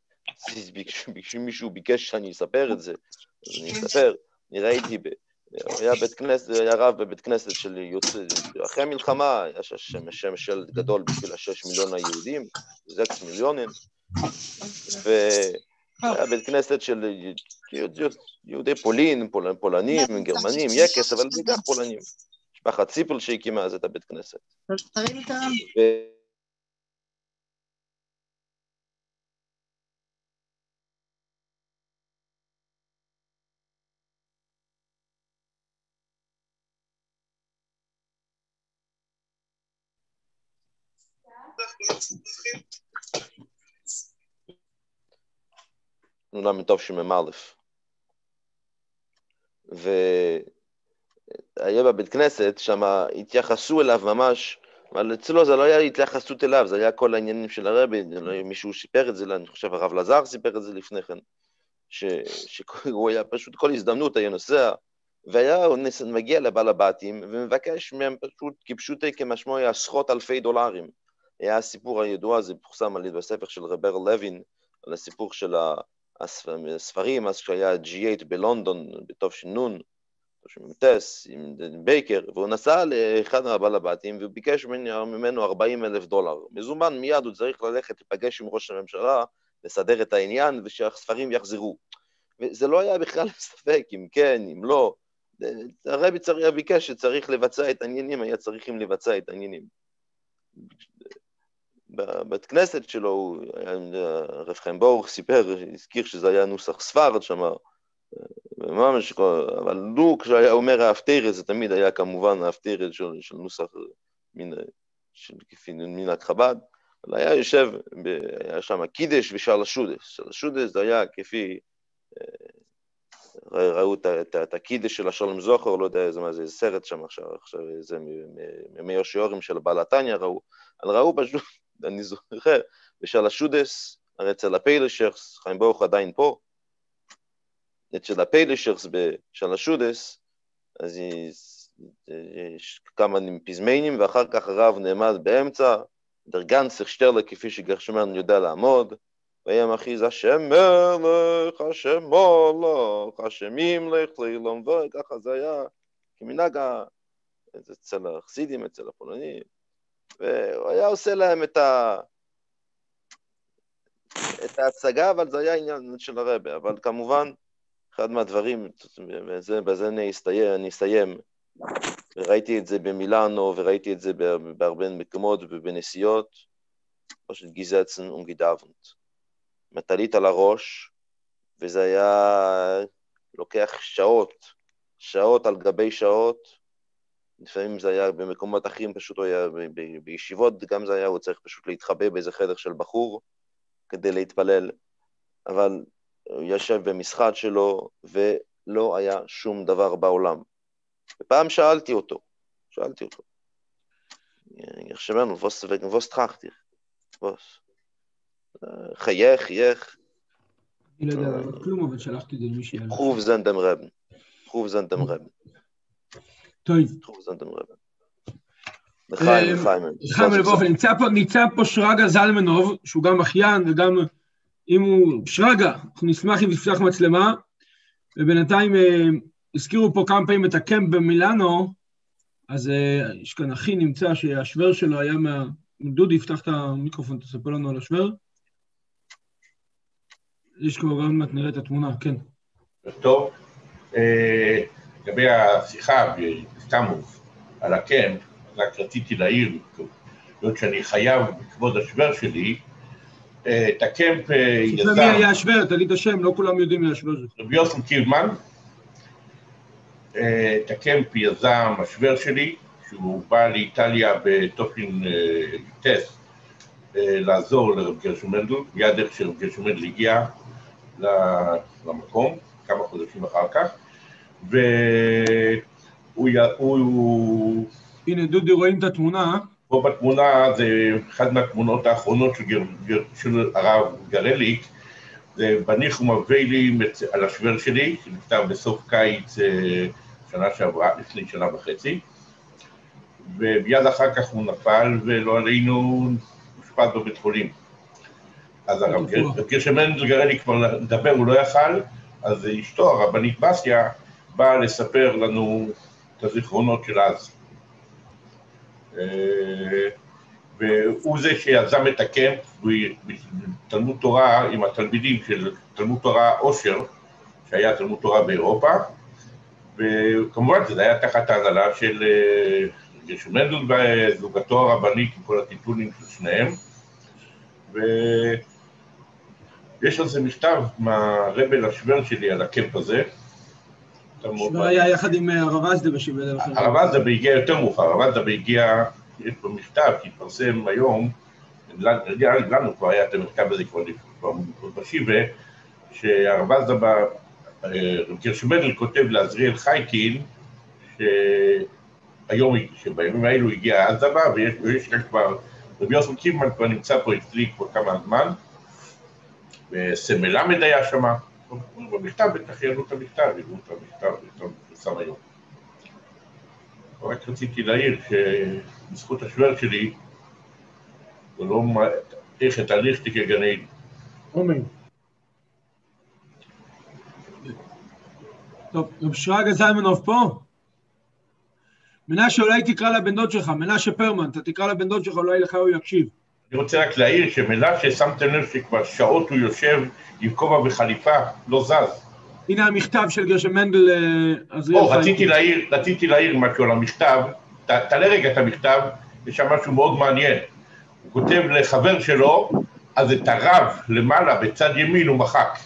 מישהו ביקש שאני אספר את זה, אז אני אספר, אני ראיתי, היה בית כנסת, היה רב בבית כנסת של יוצא, אחרי המלחמה, היה שם של גדול בשביל השש מיליון היהודים, זקס מיליונים, והיה בית כנסת של יהודי פולין, פולנים, גרמנים, יקס, אבל בעיקר פולנים. משפחת ציפל שהקימה אז את הבית כנסת. נולד מטוב שממלף. והיה בבית כנסת, שם התייחסו אליו ממש, אבל אצלו זה לא היה התייחסות אליו, זה היה כל העניינים של הרבי, מישהו שיפר את זה, אני חושב הרב לזר סיפר את זה לפני כן, שהוא היה פשוט כל הזדמנות היה נוסע, והיה מגיע לבעל הבתים, ומבקש מהם פשוט כפשוטי כמשמעו עשרות אלפי דולרים. היה הסיפור הידוע, זה פורסם על ידי בספר של רבר לוין, על הסיפור של הספרים, אז שהיה ג'י אייט בלונדון, בטוב שנון, שמטס, עם בייקר, והוא נסע לאחד מהבעל הבתים, והוא ביקש ממנו ארבעים אלף דולר. מזומן מיד הוא צריך ללכת לפגש עם ראש הממשלה, לסדר את העניין, ושהספרים יחזרו. וזה לא היה בכלל ספק, אם כן, אם לא. הרבי צריך ביקש שצריך לבצע את העניינים, היה צריכים לבצע את העניינים. בבית כנסת שלו, הרב חיים בורג סיפר, הזכיר שזה היה נוסח ספרד שם, ממש, אבל לו כשהיה אומר האפתירה, זה תמיד היה כמובן האפתירה של, של נוסח מן, של כפי מנהג חב"ד, אבל היה יושב, היה שם קידש ושל השודס, של השודס זה היה כפי, ראו את, את, את הקידש של השלום זוכר, לא יודע איזה מה זה, איזה סרט שם עכשיו, עכשיו זה ממאיר שיעורים של בעל התניא ראו, אבל ראו פשוט, אני זוכר, ושל השודס, הרי אצל הפיילשרס, חיים ברוך עדיין פה, אצל הפיילשרס בשל השודס, אז יש כמה פזמיינים, ואחר כך הרב נעמד באמצע, דרגן שטרלה כפי שגרשמן יודע לעמוד, והיה מכריז השם מלך, השם מולך, השם ימלך לעולם, וככה זה היה כמנהג אצל החסידים, אצל הפולנים, והוא היה עושה להם את ה... את ההצגה, אבל זה היה עניין של הרבי, אבל כמובן, אחד מהדברים, בזה, בזה אני אסתיים, אני אסיים, וראיתי את זה במילאנו, וראיתי את זה בהרבה מקומות ובנסיעות, פשוט גיזצן ומגידוונט. מטלית על הראש, וזה היה לוקח שעות, שעות על גבי שעות, לפעמים זה היה במקומות אחרים, פשוט הוא היה ב- בישיבות, גם זה היה, הוא צריך פשוט להתחבא באיזה חדר של בחור, כדי להתפלל, אבל הוא ישב במשחד שלו, ולא היה שום דבר בעולם. ופעם שאלתי אותו, שאלתי אותו, יחשבנו, ווס ווס טרחתי, ווס. חייך, חייך. אני לא יודע, כלום, אבל שלחתי את זה למישהי. חוב זנדם רבן, חוב זנדם רבן. טוב. חוב זנדם רבן. לחיים, לחיים. לחיים לבוא, נמצא פה שרגא זלמנוב, שהוא גם אחיין, וגם אם הוא, שרגא, אנחנו נשמח אם נפתח מצלמה, ובינתיים הזכירו פה כמה פעמים את הקמפ במילאנו, אז יש כאן אחי נמצא שהשוור שלו היה מה... דודי, יפתח את המיקרופון, תספר לנו על השוור. יש כבר גם מעט נראה את התמונה, כן. טוב, לגבי השיחה בסתמוס על הקמפ, רק רציתי להעיר, להיות שאני חייב בכבוד השוור שלי, את הקמפ יזם... מי היה השוור? תגיד השם, לא כולם יודעים מי השוור זה. רבי יוסם קיבלמן, את הקמפ יזם השוור שלי, שהוא בא לאיטליה בתופין טס, לעזור לרב גרשום מנדל, מיד איך שרב גרשום מנדל הגיע למקום, כמה חודשים אחר כך, והוא... הנה דודי רואים את התמונה. פה בתמונה זה אחת מהתמונות האחרונות של, גר... של הרב גרליק, זה בניחום אביילים על השוור שלי, שנכתב בסוף קיץ שנה שעברה, לפני שנה וחצי, ומיד אחר כך הוא נפל ולא עלינו משפט בבית חולים. אז הרב גרשום מנדל גרליק כבר לדבר הוא לא יכל, אז אשתו הרבנית בסיה באה לספר לנו את הזיכרונות של אז. והוא זה שיזם את הקמפ בתלמוד תורה עם התלמידים של תלמוד תורה אושר, שהיה תלמוד תורה באירופה, וכמובן זה היה תחת ההנהלה של גרשום מנדל וזוגתו הרבנית עם כל הטיטולים של שניהם, ויש על זה מכתב מהרבי לשוור שלי על הקמפ הזה. השוור היה יחד עם הרב אזדה בשביל לכם. הרב אזדה הגיע יותר מאוחר, הרב אזדה הגיע, יש פה מכתב שהתפרסם היום, לנו כבר היה את המכתב הזה כבר בשיבה, שהרב אזדה, רב גרשום מנדל כותב לעזריאל חייקין, שהיום, שבימים האלו הגיע אזדה, ויש כאן כבר, רבי יוסם קיבלמן כבר נמצא פה אצלי כבר כמה זמן, וסמל למד היה שם, במכתב, בטח יענו את המכתב, יענו את המכתב, זה פרסם היום. רק רציתי להעיר שבזכות השוור שלי, זה לא איך את הליכתי כגנאי. אמן. טוב, רב שרגא זלמנוב פה? מנשה, אולי תקרא לבן דוד שלך, מנשה פרמן, אתה תקרא לבן דוד שלך, אולי לך הוא יקשיב. אני רוצה רק להעיר שמנשה, שמתם לב שכבר שעות הוא יושב עם כובע וחליפה, לא זז. הנה המכתב של גרשום מנדל, או, רציתי להעיר, רציתי להעיר משהו על המכתב, תעלה רגע את המכתב, יש שם משהו מאוד מעניין. הוא כותב לחבר שלו, אז את הרב למעלה בצד ימין הוא מחק.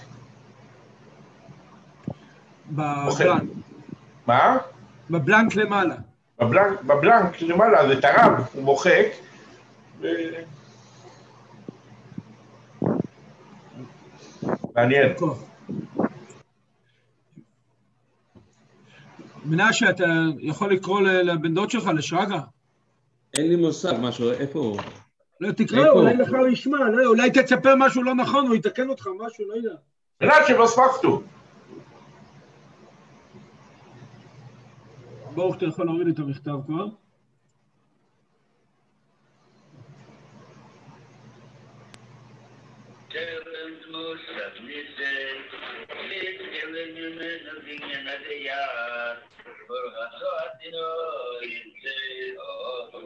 בבלנק. מה? בבלנק למעלה. בבלנק, בבלנק למעלה, אז את הרב הוא מוחק, ו... מעניין. מנשה, אתה יכול לקרוא לבן דוד שלך, לשרגא? אין לי מושג, משהו, איפה הוא? לא, תקרא, אולי לך הוא ישמע, אולי תצפר משהו לא נכון, הוא יתקן אותך, משהו, לא יודע. מנשה, לא ספקתו. ברוך, אתה יכול להוריד את המכתב כבר.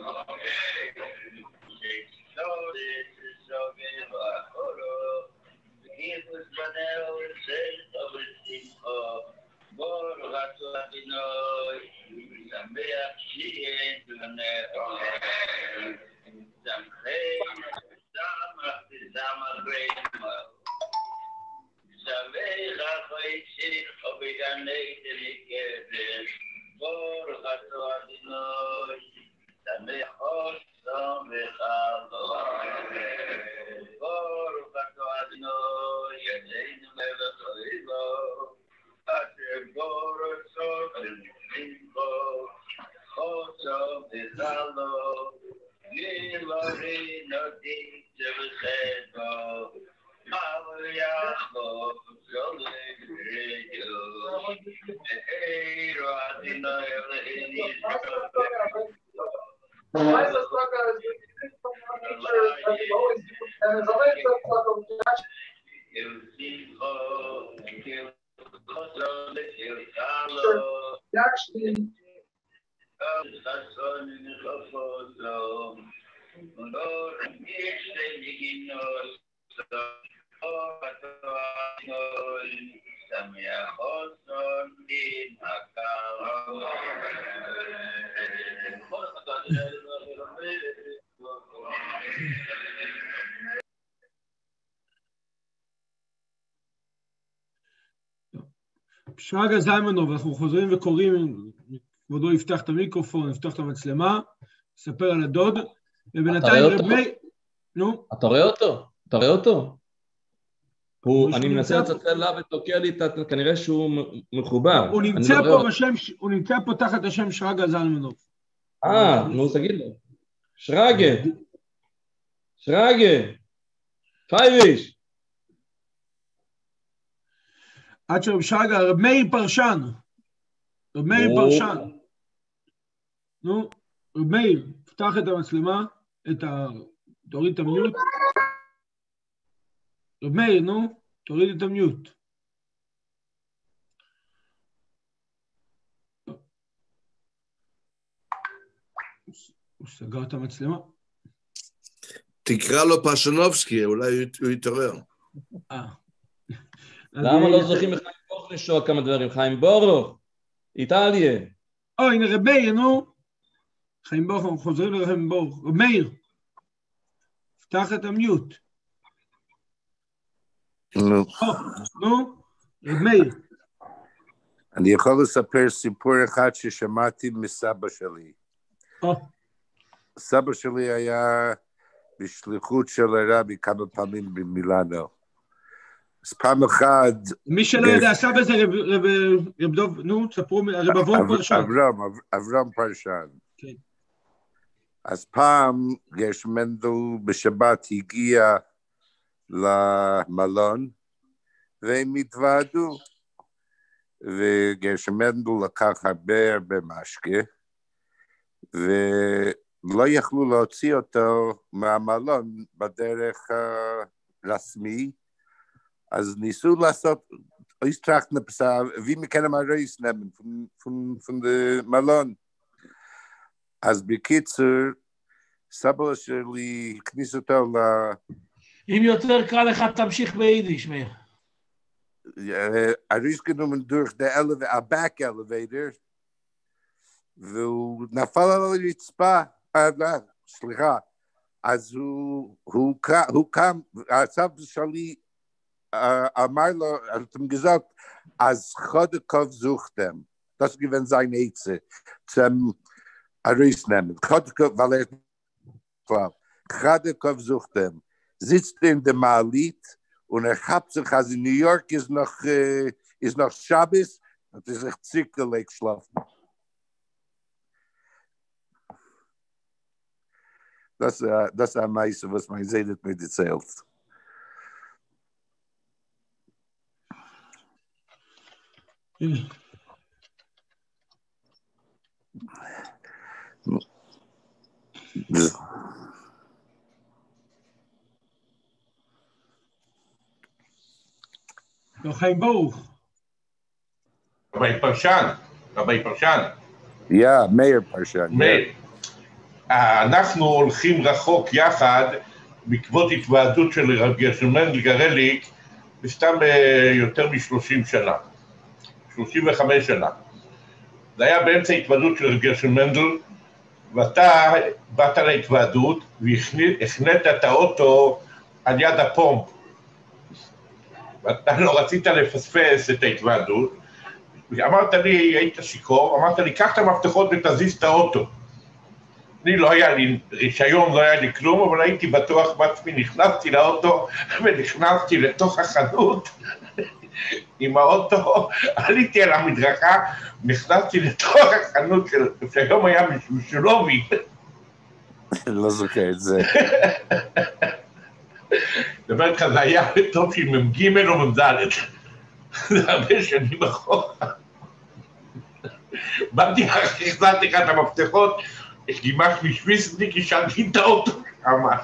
שרגא זלמנוב, אנחנו חוזרים וקוראים, כבודו יפתח את המיקרופון, יפתח את המצלמה, יספר על הדוד, ובינתיים רבי... נו? אתה רואה אותו? אתה רואה אותו? אני מנסה לצלצל לה ותוקע לי, כנראה שהוא מחובר. הוא נמצא פה בשם, הוא נמצא פה תחת השם שרגא זלמנוב. אה, נו, תגיד לו. שרגא. שרגא. פייביש. עד שרב שרגא, רב מאיר פרשן. רב מאיר פרשן. נו, רב מאיר, פתח את המצלמה, את ה... תוריד את המיוט. רב מאיר, נו, תוריד את המיוט. הוא סגר את המצלמה. תקרא לו פרשנובסקי, אולי הוא יתעורר. אה. למה לא זוכים לחיים ברוך לשאול כמה דברים? חיים ברוך, איטליה. או, הנה רב מאיר, נו. חיים ברוך, אנחנו חוזרים לחיים ברוך. רב מאיר, פתח את המיוט. נו. נו, רב מאיר. אני יכול לספר סיפור אחד ששמעתי מסבא שלי. סבא שלי היה בשליחות של הרבי כמה פעמים במילאנו. אז פעם אחת... מי שלא יודע, סבא זה רב דוב, נו, תספרו, רב אברום פרשן. אברום, אברום פרשן. אז פעם גרש מנדל בשבת הגיע למלון, והם התוועדו, וגרש מנדל לקח הרבה הרבה משקה, ולא יכלו להוציא אותו מהמלון בדרך רסמי, אז ניסו לעשות, איסטרחטנה פסה, wie wir können mal rausnehmen von, von, von der Malon. אז בקיצור, סבא שלי הכניס אותו ל... אם יותר קל לך, תמשיך ביידיש, מאיר. Er ist genommen durch den Elevator, back elevator, והוא נפל על הרצפה, סליחה, אז הוא, הוא, הוא קם, הסבא שלי, אמר לו, אתם גזעת, אז חודקוב זוכתם, das gewinnt sein Eize, zum Arrestnehmen, Chodekov, weil er, klar, Chodekov suchtem, sitzt in der Maalit, und er hat sich, als in New York ist noch, äh, ist noch Shabbos, und er sich zirkelegt schlafen. Das, äh, das ist am meisten, was man sieht, mit erzählt. חיים ברוך. רבי פרשן, רבי פרשן. Yeah, Mayor Parshan. Mayor. אנחנו הולכים רחוק יחד בעקבות התוועדות של רב גרשון מנדל גרליק בסתם יותר מ-שלושים שנה, שלושים וחמש שנה. זה היה באמצע התוועדות של רב גרשון מנדל, ואתה באת להתוועדות והכנית את האוטו על יד הפומפ. ואתה לא רצית לפספס את ההתוועדות, ואמרת לי, היית שיכור, אמרת לי, קח את המפתחות ותזיז את האוטו. אני לא היה לי רישיון, לא היה לי כלום, אבל הייתי בטוח בעצמי, נכנסתי לאוטו ונכנסתי לתוך החנות עם האוטו, עליתי על המדרכה, נכנסתי לתוך החנות של, שהיום היה משולובי. לא זוכר את זה. דבר איתך, זה היה טוב עם מ"ג או מ"ד. זה הרבה שנים אחורה. באתי אחרי החזרתי לך את המפתחות, גימש משוויסתי, קישרתי את האוטו כמה.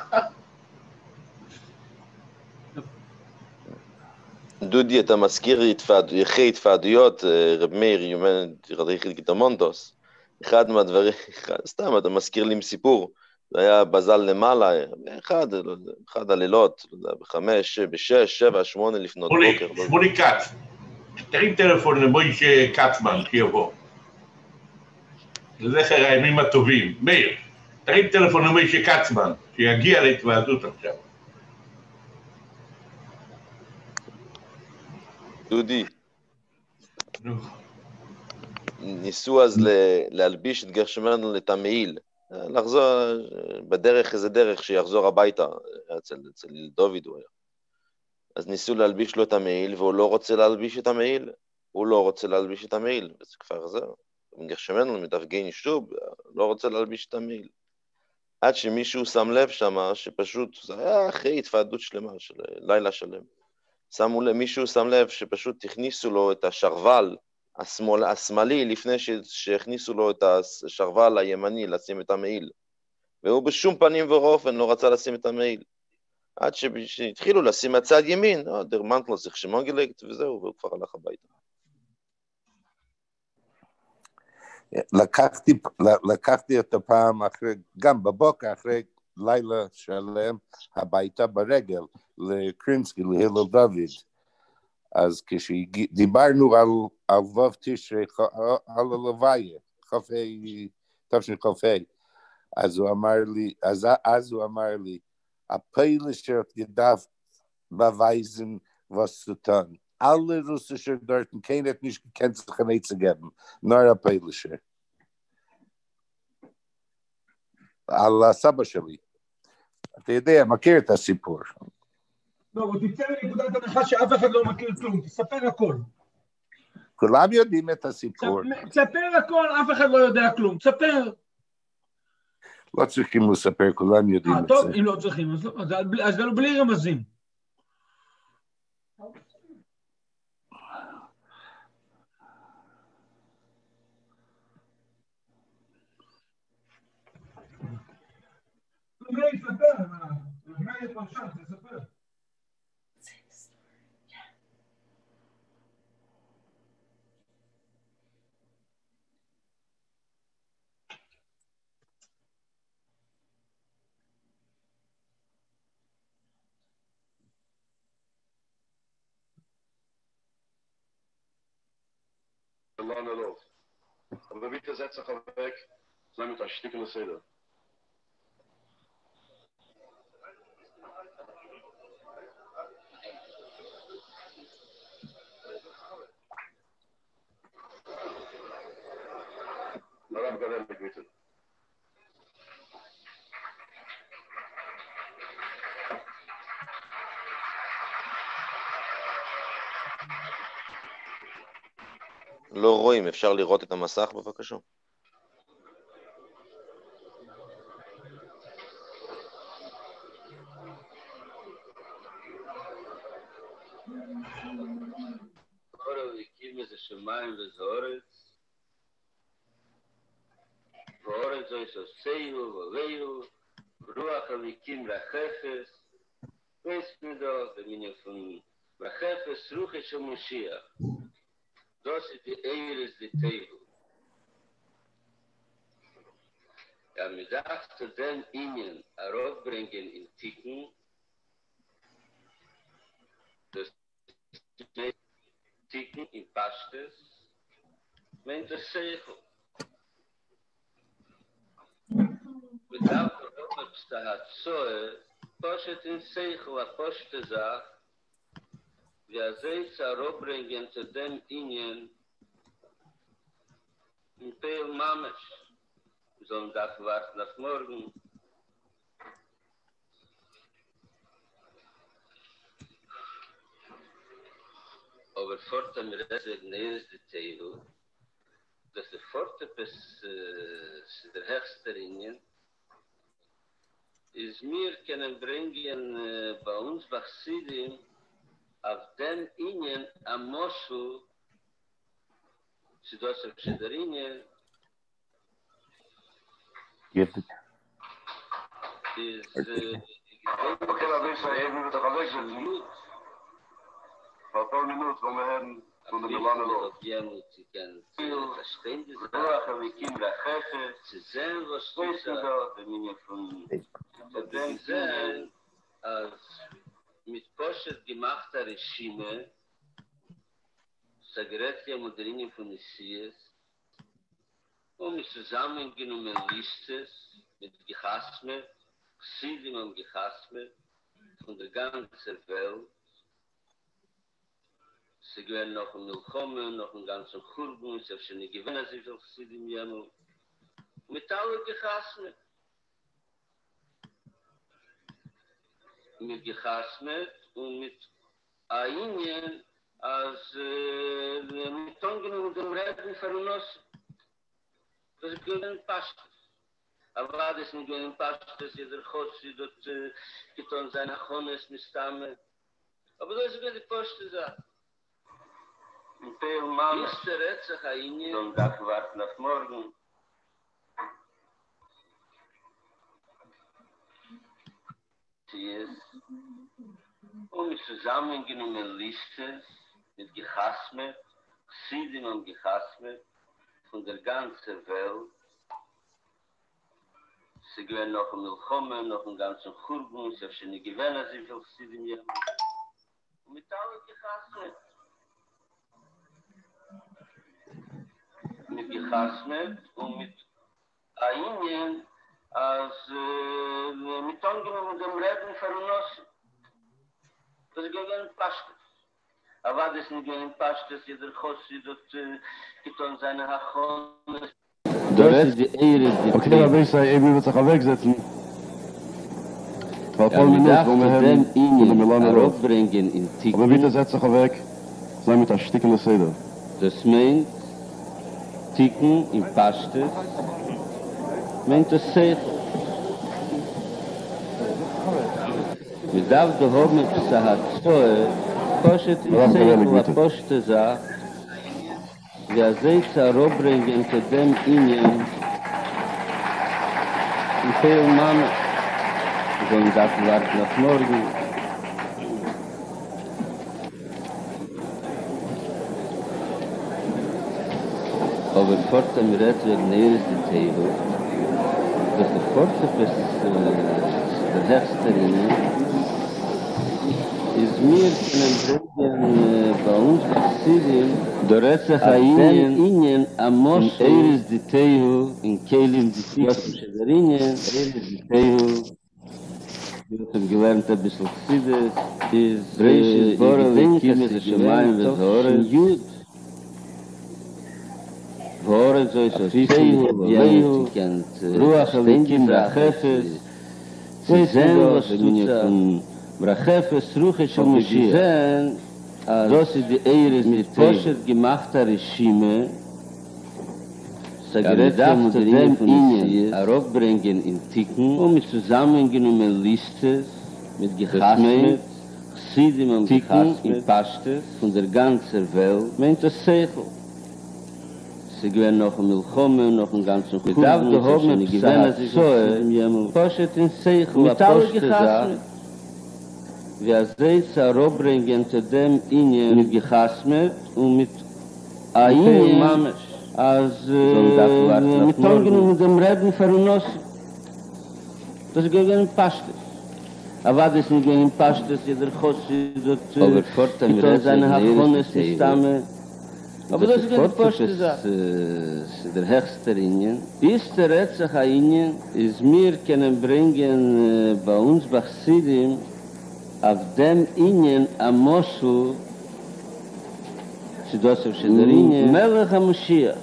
דודי, אתה מזכיר יחי התוועדויות, רב מאיר יומן רדיך גיטמונטוס. אחד מהדברים, סתם, אתה מזכיר לי עם סיפור, זה היה בזל למעלה, אחד, אחד הלילות, בחמש, בשש, שבע, שמונה לפנות בוקר. שמולי קץ, תרים טלפון למוישה קצמן, שיבוא. לזכר הימים הטובים. מאיר, תרים טלפון למוישה קצמן, שיגיע להתוועדות עכשיו. דודי, ניסו אז להלביש את גרשון מנדל את המעיל, לחזור בדרך, איזה דרך שיחזור הביתה, אצל, אצל דוד הוא היה. אז ניסו להלביש לו את המעיל, והוא לא רוצה להלביש את המעיל, הוא לא רוצה להלביש את המעיל, וזה כבר זה, גרשון מנדל מדפגין שוב, לא רוצה להלביש את המעיל. עד שמישהו שם לב שם, שפשוט, זה היה אחרי התוועדות שלמה, של לילה שלם. שמו לב, מישהו שם לב שפשוט הכניסו לו את השרוול השמאל, השמאלי, לפני ש, שהכניסו לו את השרוול הימני לשים את המעיל. והוא בשום פנים ואופן לא רצה לשים את המעיל. עד שהתחילו לשים מהצד ימין, אה, דר מנטל sich שמונגלגט וזהו, והוא כבר הלך הביתה. לקחתי, לקחתי את הפעם אחרי, גם בבוקר אחרי לילה שלם הביתה ברגל לקרינסקי, להילל דוד. אז כשדיברנו על, על ווב תשרי, על הלוויה, חופי, תפשן חופי, אז הוא אמר לי, אז, אז הוא אמר לי, הפיילישר גדף בווייזן was zu tun. Alle russische Dorten, keiner hat nicht gekannt, sich ein Eiz zu geben, nur ein Peilischer. על הסבא שלי. אתה יודע, מכיר את הסיפור. לא, הוא תצא לנקודת הנחה שאף אחד לא מכיר כלום, תספר הכל. כולם יודעים את הסיפור. תספר הכל, אף אחד לא יודע כלום, תספר. לא צריכים לספר, כולם יודעים את זה. טוב, אם לא צריכים, אז לא בלי רמזים. לא יספר, מה יהיה פרשן, תספר. לא, לא, לא. אבל ביטה זה צריך לבק, זה mit השתיק לסדר. הרב גדל בגביטל. לא רואים, אפשר לראות את המסך בבקשה? אורל הקים איזה שמיים וזורץ, ואורל זו יסוסיו ולאיו, רוח הליקים לחפש, וספידו ומינפוני, לחפש רוחי של משיח. Das ist die Eires der Teil. kann mir das zu dem Ihnen herausbringen in Ticken, das Ticken in Pashtes, meint das Seichel. Mit der Oberste hat so, Poshet in Seichel, a Poshet sagt, wir sehen es herausbringen zu dem Ihnen in Peil Mamesh. Wir sollen dafür warten auf morgen. Aber fort am Resignieren die Teil, dass der Forte bis der höchste Ringen ist mir können bringen bei uns Bachsidim auf dem Ingen am Moschel sie das auf der Ringen Geht es. ist Okay, dann ist er eben wieder gewechselt. Vor ein paar Minuten, wenn wir hören, von der Milano los. Sie können verstehen, die Sache, wie Kinder Chefe, sie sehen, was du sagst, wenn wir von dem sehen, als mit Poshet gemachter Regime, Sagretja Moderinien von Messias, und mit zusammengenommen Listes, mit Gehasme, Chsidim und Gehasme, von der ganzen Welt. Sie gewinnen noch ein Milchome, noch einen ganzen Churgun, sie haben schon nicht gewinnen, sie viel Chsidim Jemel. Mit allen Gehasme. Mit Gehasme und mit Ainien, als mit Tongen und dem Reden vernossen. Das ist gewinnen Pashtas. Aber das ist nicht gewinnen Pashtas, jeder Chossi dort getan seine Chones mit Stamme. Aber das ist gewinnen Pashtas. In Peil Mamesh ist der Retzach Ainien, und dafür warten auf morgen. Sie ist, und mit zusammengenommen Listes, mit Gehasme, Chsidim und Gehasme, von der ganzen Welt. Sie gewinnen noch ein Milchome, noch einen ganzen Churgun, sie haben schon nicht gewinnen, sie viel Chsidim Jemel. Und mit allen Gehasme. Mit Gehasme und mit Ainien, als mit Tongen und dem Reden vernossen. Das ist gegen Pashtas. Aber das ist nicht gegen Pashtas, jeder Chossi dort getan seine Hachones. Das ist die Ehre, die Okay, dann will ich sagen, eben wird sich auch wegsetzen. Vor ein paar Minuten, wo wir haben, von der Milano herausbringen in Ticken. Aber bitte setzt sich auch weg, sei mit der stickende Seder. Das meint, Ticken in Pashtes, meint das Seichel. Wir darf doch haben, dass er hat so, Poshet in Seichel, was Poshet sagt, wir sehen es herausbringen zu dem Ingen in Peil Mamesh. Wir sollen dafür warten auf morgen. Aber fort am Resignieren die Teil, dass der Forte bis der höchste Ringen ist mir können bringen bei uns Chsidim, der Retzach Ainien am Moschel, Eres die Tehu, in Kelim die Tikkun, der Ingen, Eres die Tehu, wir haben gelernt ein bisschen Chsidis, ist Reishis Bora, wie Kimis, die Shemayim, wie Zoren, Jud, Vore so ist es Tehu, Jehu, Ruach, Alinkim, Rachefes, sie sehen, was tut von Brachefes, Ruchisch und Mashiach. Das ist die Ehre, mit Poshet gemachter Regime, Sagretja Moderinien von Messias, heraufbringen in Ticken, und mit zusammengenommen Listes, mit Gehasme, Chsidim und Ticken in Pashtes, von der ganzen Welt, meint das Seichel. Sie gewinnen noch ein Milchome, noch einen ganzen Churgun, wir darf doch haben, sie gewinnen sich so, Poshet in Seichel, mit allen Gehasme. Wir sehen es heraufbringen zu dem Ingen mit Gehasme und mit Ainien, als mit Tongen und dem Reden vernossen. Das ist gegen Pashtes. Aber das ist nicht gegen Pashtes, jeder Chossi, dort... Aber fortan wir seine Hachones mit Stamme. Aber das ist gegen Pashtes. Das ist der höchste Linien. Bis der Retzach Linien ist mir können bringen bei uns bei Chassidim auf dem Linien am Mosul שדוסף שדרין, מלך המשיח.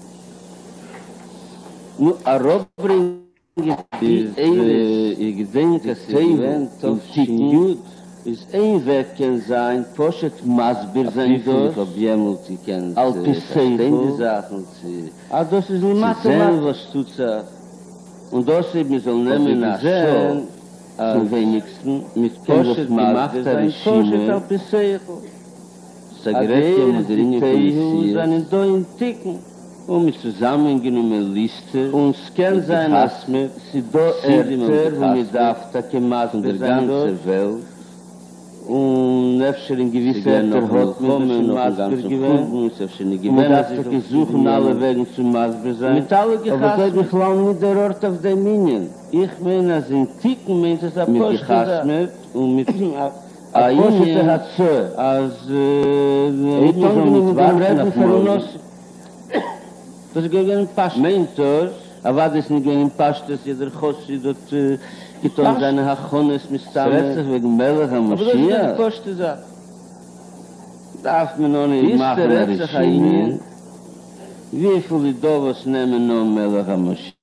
נו, הרוב ברינגט ist ich gedenke Seven in Ticken ist ein Weg kann sein, Poshet Masbir sein dort, als die Sachen, aber das ist nicht Mathe, was tut das. Und das eben soll nehmen nach Schoen, am wenigsten, mit Poshet Masbir sein, Poshet al Peseichu. Sagretia Madrinha Polizia, seinen neuen Ticken, um mit zusammengenommen Liste, und scan sein Asme, sie do erter, wo mit Afta kemat von der ganzen Welt, und nefscher in gewisse Erter hat mit dem Masber gewähnt, und nefscher in gewisse Erter gesuchen alle Wegen zum Masber sein, mit alle gehassen, aber soll ich lang nicht der Ort auf der Minion. Ich meine, als in Ticken meint es mit gehassen, und mit Aine hat so, als ich tonge mit dem Reden für uns. Das ist gegen Pasch. Meint er, aber das ist nicht gegen Pasch, dass jeder Chossi dort getan seine Hachones mit Stamme. Das ist wegen Melech am Moschia. Aber das ist gegen Pasch zu sagen. Darf man noch nicht machen, er ist Aine. Wie viele Dovas nehmen noch Melech am Moschia?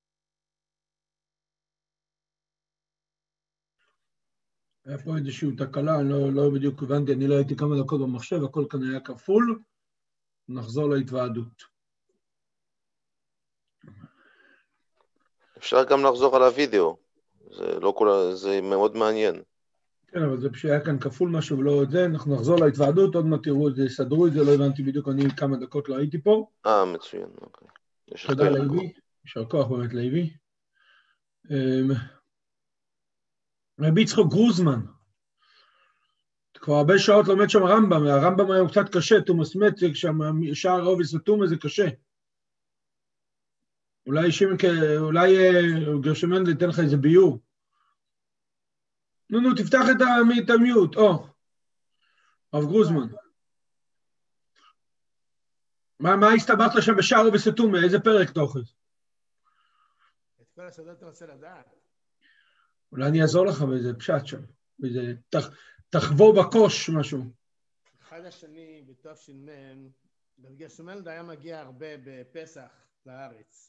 היה פה איזושהי תקלה, אני לא, לא בדיוק הבנתי, אני לא הייתי כמה דקות במחשב, הכל כאן היה כפול, נחזור להתוועדות. אפשר גם לחזור על הוידאו, זה, לא כל, זה מאוד מעניין. כן, אבל זה פשוט היה כאן כפול משהו ולא את זה, אנחנו נחזור להתוועדות, עוד מעט תראו את זה, יסדרו את זה, לא הבנתי בדיוק, אני כמה דקות לא הייתי פה. אה, מצוין, אוקיי. תודה לוי, יישר כוח באמת לוי. רבי יצחק גרוזמן, כבר הרבה שעות לומד שם הרמב"ם, הרמב"ם היום קצת קשה, תומס מצק, שם שער רוביס ותומס זה קשה. אולי שימק, אולי גרשמנדל ייתן לך איזה ביור. נו, נו, תפתח את המיוט, או, הרב גרוזמן. מה, מה הסתברת שם בשער רוביס ותומס, איזה פרק תוכן? את כל הסודות אתה רוצה לדעת. אולי אני אעזור לך באיזה פשט שם, באיזה תח, תחבוא בקוש משהו. אחד השני בתוף של מם, גרשמנדל היה מגיע הרבה בפסח לארץ.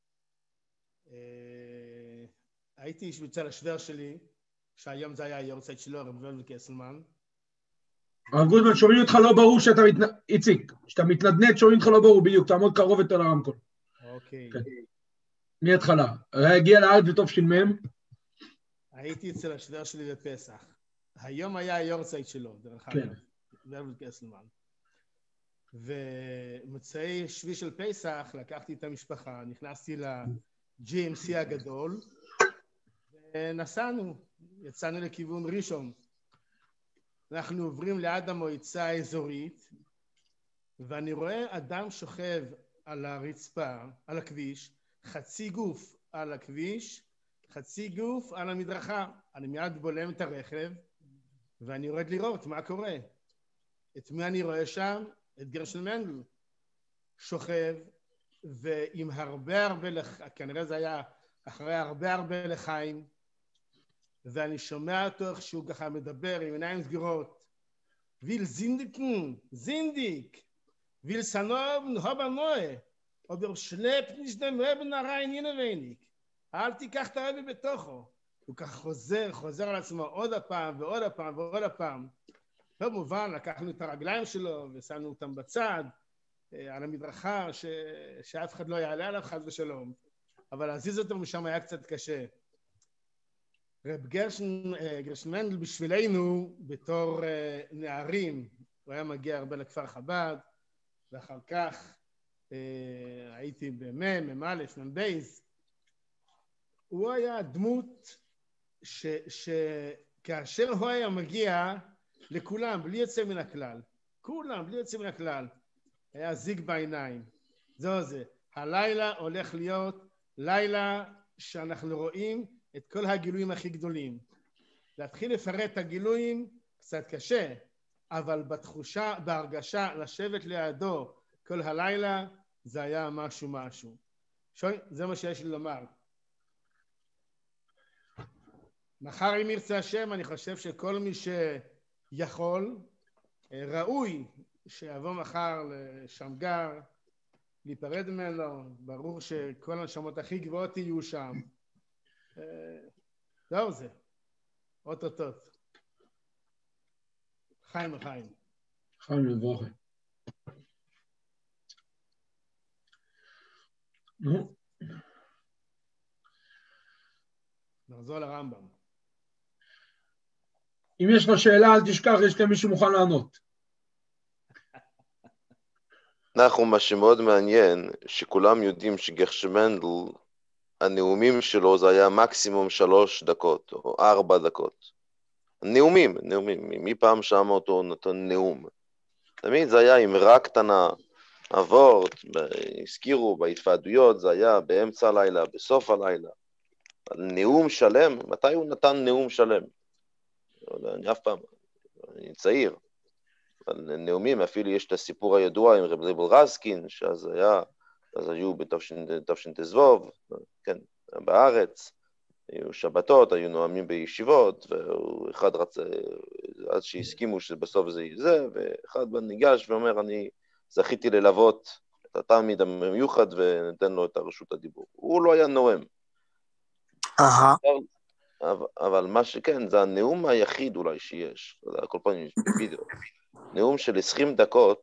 הייתי אצל השוור שלי, שהיום זה היה היורצייט שלו, רב וולד קסלמן. הרב גרוזמן, שומעים אותך לא ברור שאתה מתנ... איציק, שאתה מתנדנד, שומעים אותך לא ברור בדיוק, תעמוד קרוב יותר לרמקול. אוקיי. מההתחלה, הגיע לארץ בתוף של מם. הייתי אצל השוור שלי בפסח. היום היה היורצייט שלו, דרך אגב, וולד קסלמן. ומוצאי שבי של פסח, לקחתי את המשפחה, נכנסתי ל-ג'י אם סי הגדול, ונסענו, יצאנו לכיוון ראשון. אנחנו עוברים ליד המועצה האזורית, ואני רואה אדם שוכב על הרצפה, על הכביש, חצי גוף על הכביש, חצי גוף על המדרכה. אני מיד בולם את הרכב, ואני יורד לראות מה קורה. את מי אני רואה שם? את גרשמנדל. שוכב, ועם הרבה הרבה, לח... כנראה זה היה אחרי הרבה הרבה לחיים, ואני שומע אותו איך שהוא ככה מדבר עם עיניים סגורות. ויל זינדיקן, זינדיק, ויל סנוב נהובה נועה, אבל שלפ נשדם רבן הריין הנה ואיניק. אל תיקח את הרבי בתוכו. הוא ככה חוזר, חוזר על עצמו עוד הפעם ועוד הפעם ועוד הפעם. במובן, לקחנו את הרגליים שלו ושמנו אותם בצד, על המדרכה, ש... שאף אחד לא יעלה עליו חס ושלום. אבל להזיז אותו משם היה קצת קשה. רב גרשן, גרשמנדל בשבילנו, בתור נערים, הוא היה מגיע הרבה לכפר חב"ד, ואחר כך הייתי במם, ממלא, ממבייז. הוא היה דמות ש... שכאשר הוא היה מגיע לכולם, בלי יוצא מן הכלל, כולם, בלי יוצא מן הכלל, היה זיג בעיניים. זהו זה. הלילה הולך להיות לילה שאנחנו רואים את כל הגילויים הכי גדולים. להתחיל לפרט את הגילויים קצת קשה, אבל בתחושה, בהרגשה, לשבת לידו כל הלילה, זה היה משהו משהו. שוי, זה מה שיש לי לומר. מחר אם ירצה השם, אני חושב שכל מי שיכול, ראוי שיבוא מחר לשמגר, להיפרד ממנו, ברור שכל הנשמות הכי גבוהות יהיו שם. זהו זה, אוטוטוט. חיים וחיים. חיים לברוכה. נו. נחזור לרמב"ם. אם יש לך שאלה, אל תשכח, יש כאן מישהו מוכן לענות. אנחנו, מה שמאוד מעניין, שכולם יודעים שגרשמנדל, הנאומים שלו זה היה מקסימום שלוש דקות, או ארבע דקות. נאומים, נאומים, מי פעם שמע אותו נתן נאום. תמיד זה היה אמרה קטנה, עבורת, הזכירו בהתוועדויות, זה היה באמצע הלילה, בסוף הלילה. נאום שלם, מתי הוא נתן נאום שלם? אני אף פעם, אני צעיר. אבל נאומים, אפילו יש את הסיפור הידוע עם רב ליבל רסקין, שאז היה, אז היו בתש"ט"ו, כן, בארץ, היו שבתות, היו נואמים בישיבות, ואחד רצה, אז שהסכימו שבסוף זה יהיה זה, ואחד ניגש ואומר, אני זכיתי ללוות את התלמיד המיוחד ונתן לו את הרשות הדיבור. הוא לא היה נואם. אהה. אבל מה שכן, זה הנאום היחיד אולי שיש, כל פעם יש וידאו. נאום של עשרים דקות,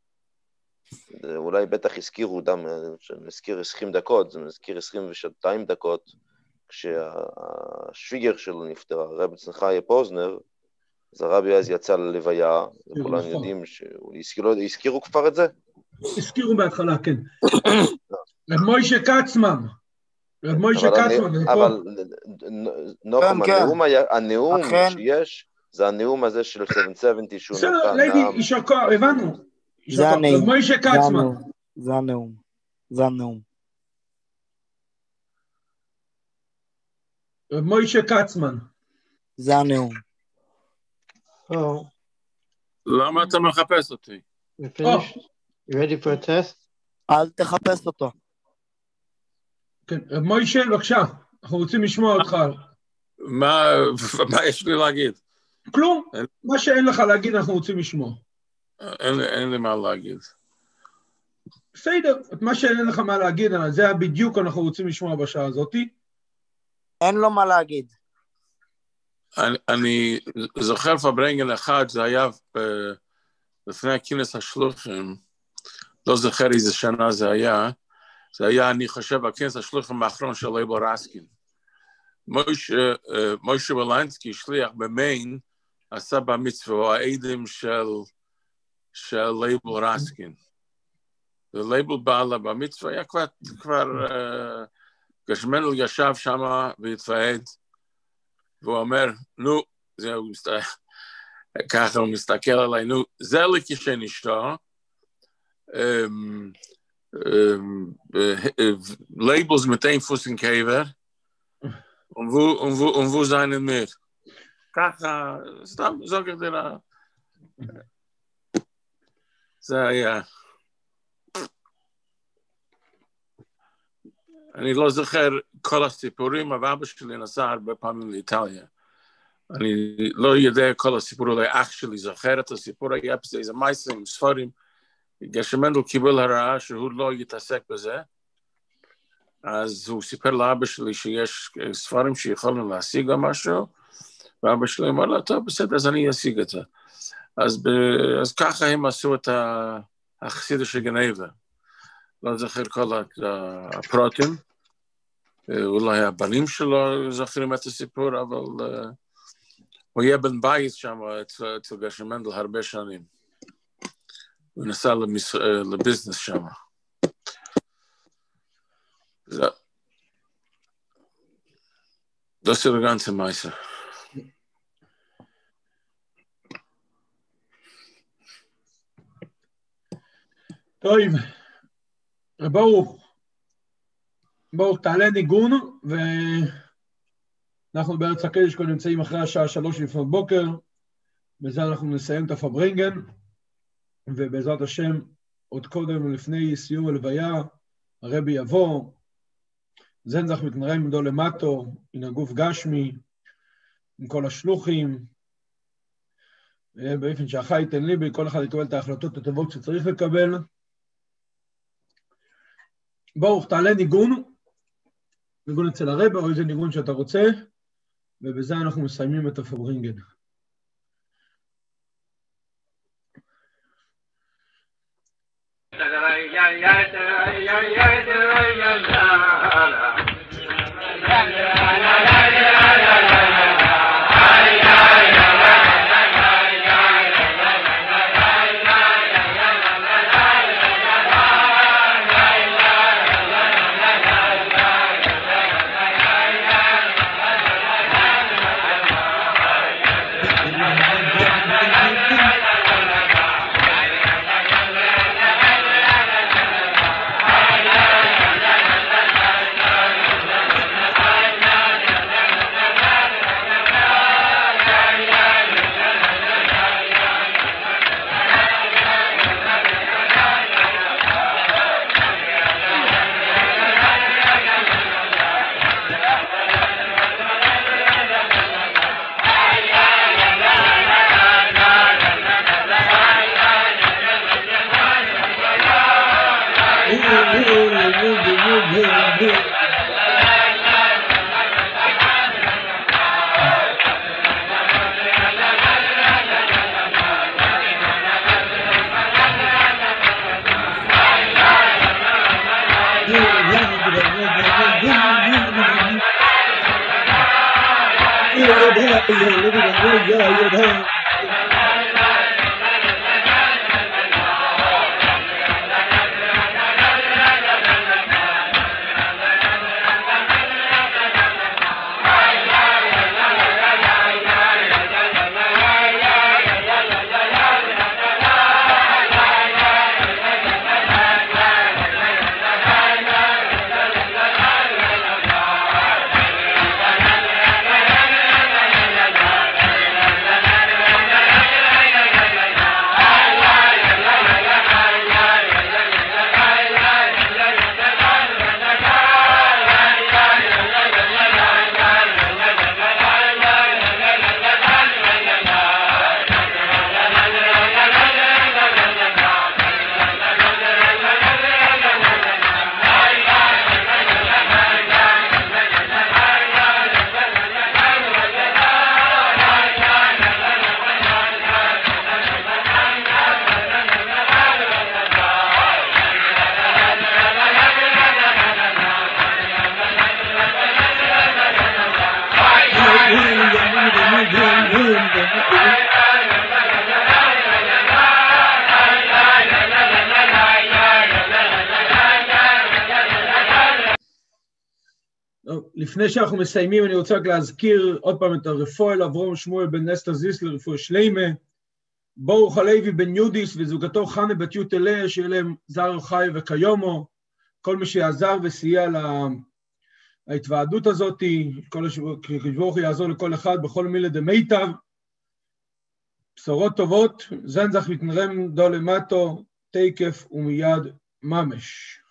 אולי בטח הזכירו דם, שנזכיר עשרים דקות, זה מזכיר עשרים ושתיים דקות, כשהשוויגר שלו נפטר, הרב צנחיה פוזנר, אז הרבי אז יצא ללוויה, וכולם יודעים שהזכירו כבר את זה? הזכירו בהתחלה, כן. רב מוישה קצמן. רב מוישה קצמן. אבל נוחם, הנאום שיש, זה הנאום הזה של שבע שבעים שהוא נתן. בסדר, לידי, יישר כוח, הבנו. זה הנאום. רב מוישה קצמן. זה הנאום. זה הנאום. רב מוישה קצמן. זה הנאום. למה אתה מחפש אותי? You finished? You ready for a test? אל תחפש אותו. כן, רב מוישה, בבקשה, אנחנו רוצים לשמוע אותך. מה יש לי להגיד? כלום, מה שאין לך להגיד אנחנו רוצים לשמוע. אין לי מה להגיד. בסדר, את מה שאין לך מה להגיד, זה בדיוק אנחנו רוצים לשמוע בשעה הזאת. אין לו מה להגיד. אני זוכר פברנגן אחד, זה היה לפני הכנס השלוחים, לא זוכר איזה שנה זה היה, זה היה, אני חושב, הכנס השלוחים האחרון של ליבל רסקין. מוישה וולנסקי, שליח במיין, עשה במצווה, הוא העדים של ליבל רסקין. וליבל בעלה במצווה היה כבר, גרשמנדל ישב שם והתוועד, והוא אומר, נו, זהו, ככה הוא מסתכל עליי, נו, זה לכשן אשתו, Labels mit ein Fuß in Kever und wo, und wo, und wo seinen mehr. Kaka, stam, sag ich dir, זה היה. אני לא זוכר כל הסיפורים, אבל אבא שלי נסע הרבה פעמים לאיטליה. אני לא יודע כל הסיפור, אולי אח שלי זוכר את הסיפור, היה איזה מייסים, ספרים, גרשמנדל קיבל הרעה שהוא לא יתעסק בזה, אז הוא סיפר לאבא שלי שיש ספרים שיכולים להשיג או משהו, ואבא שלי אמר לו, טוב, בסדר, אז אני אשיג את זה. אז, ב... אז ככה הם עשו את החסידה של גנבה. לא זוכר כל הפרוטים, אולי הבנים שלו זוכרים את הסיפור, אבל הוא יהיה בן בית שם אצל גרשמנדל הרבה שנים. הוא נסע למס... לביזנס שם. זה... Das ist der ganze Meister. טוב, ברוך, ברוך תעלה ניגון, אנחנו בארץ הקודש כבר נמצאים אחרי השעה שלוש לפנות בוקר, בזה אנחנו נסיים את הפברינגן, ובעזרת השם עוד קודם לפני סיום הלוויה, הרבי יבוא, זנזך מתנראה ממדו למטו, עם הגוף גשמי, עם כל השלוחים, באופן שהחי ייתן לי, כל אחד יקבל את ההחלטות הטובות שצריך לקבל. ברוך, תעלה ניגון, ניגון אצל הרבי, או איזה ניגון שאתה רוצה, ובזה אנחנו מסיימים את הפברינגן. לפני שאנחנו מסיימים, אני רוצה רק להזכיר עוד פעם את הרפואל אברום שמואל בן נסטר זיסלר, רפואה שלמה, ברוך הלוי בן יודיס וזוגתו חנה בת יוטלה, שיהיה להם זר חי וקיומו, כל מי שיעזר וסייע להתוועדות הזאת, כל השבוך יעזור לכל אחד בכל מילה דמיטב, בשורות טובות, זנזך מתנרם דו למטו, תקף ומיד ממש.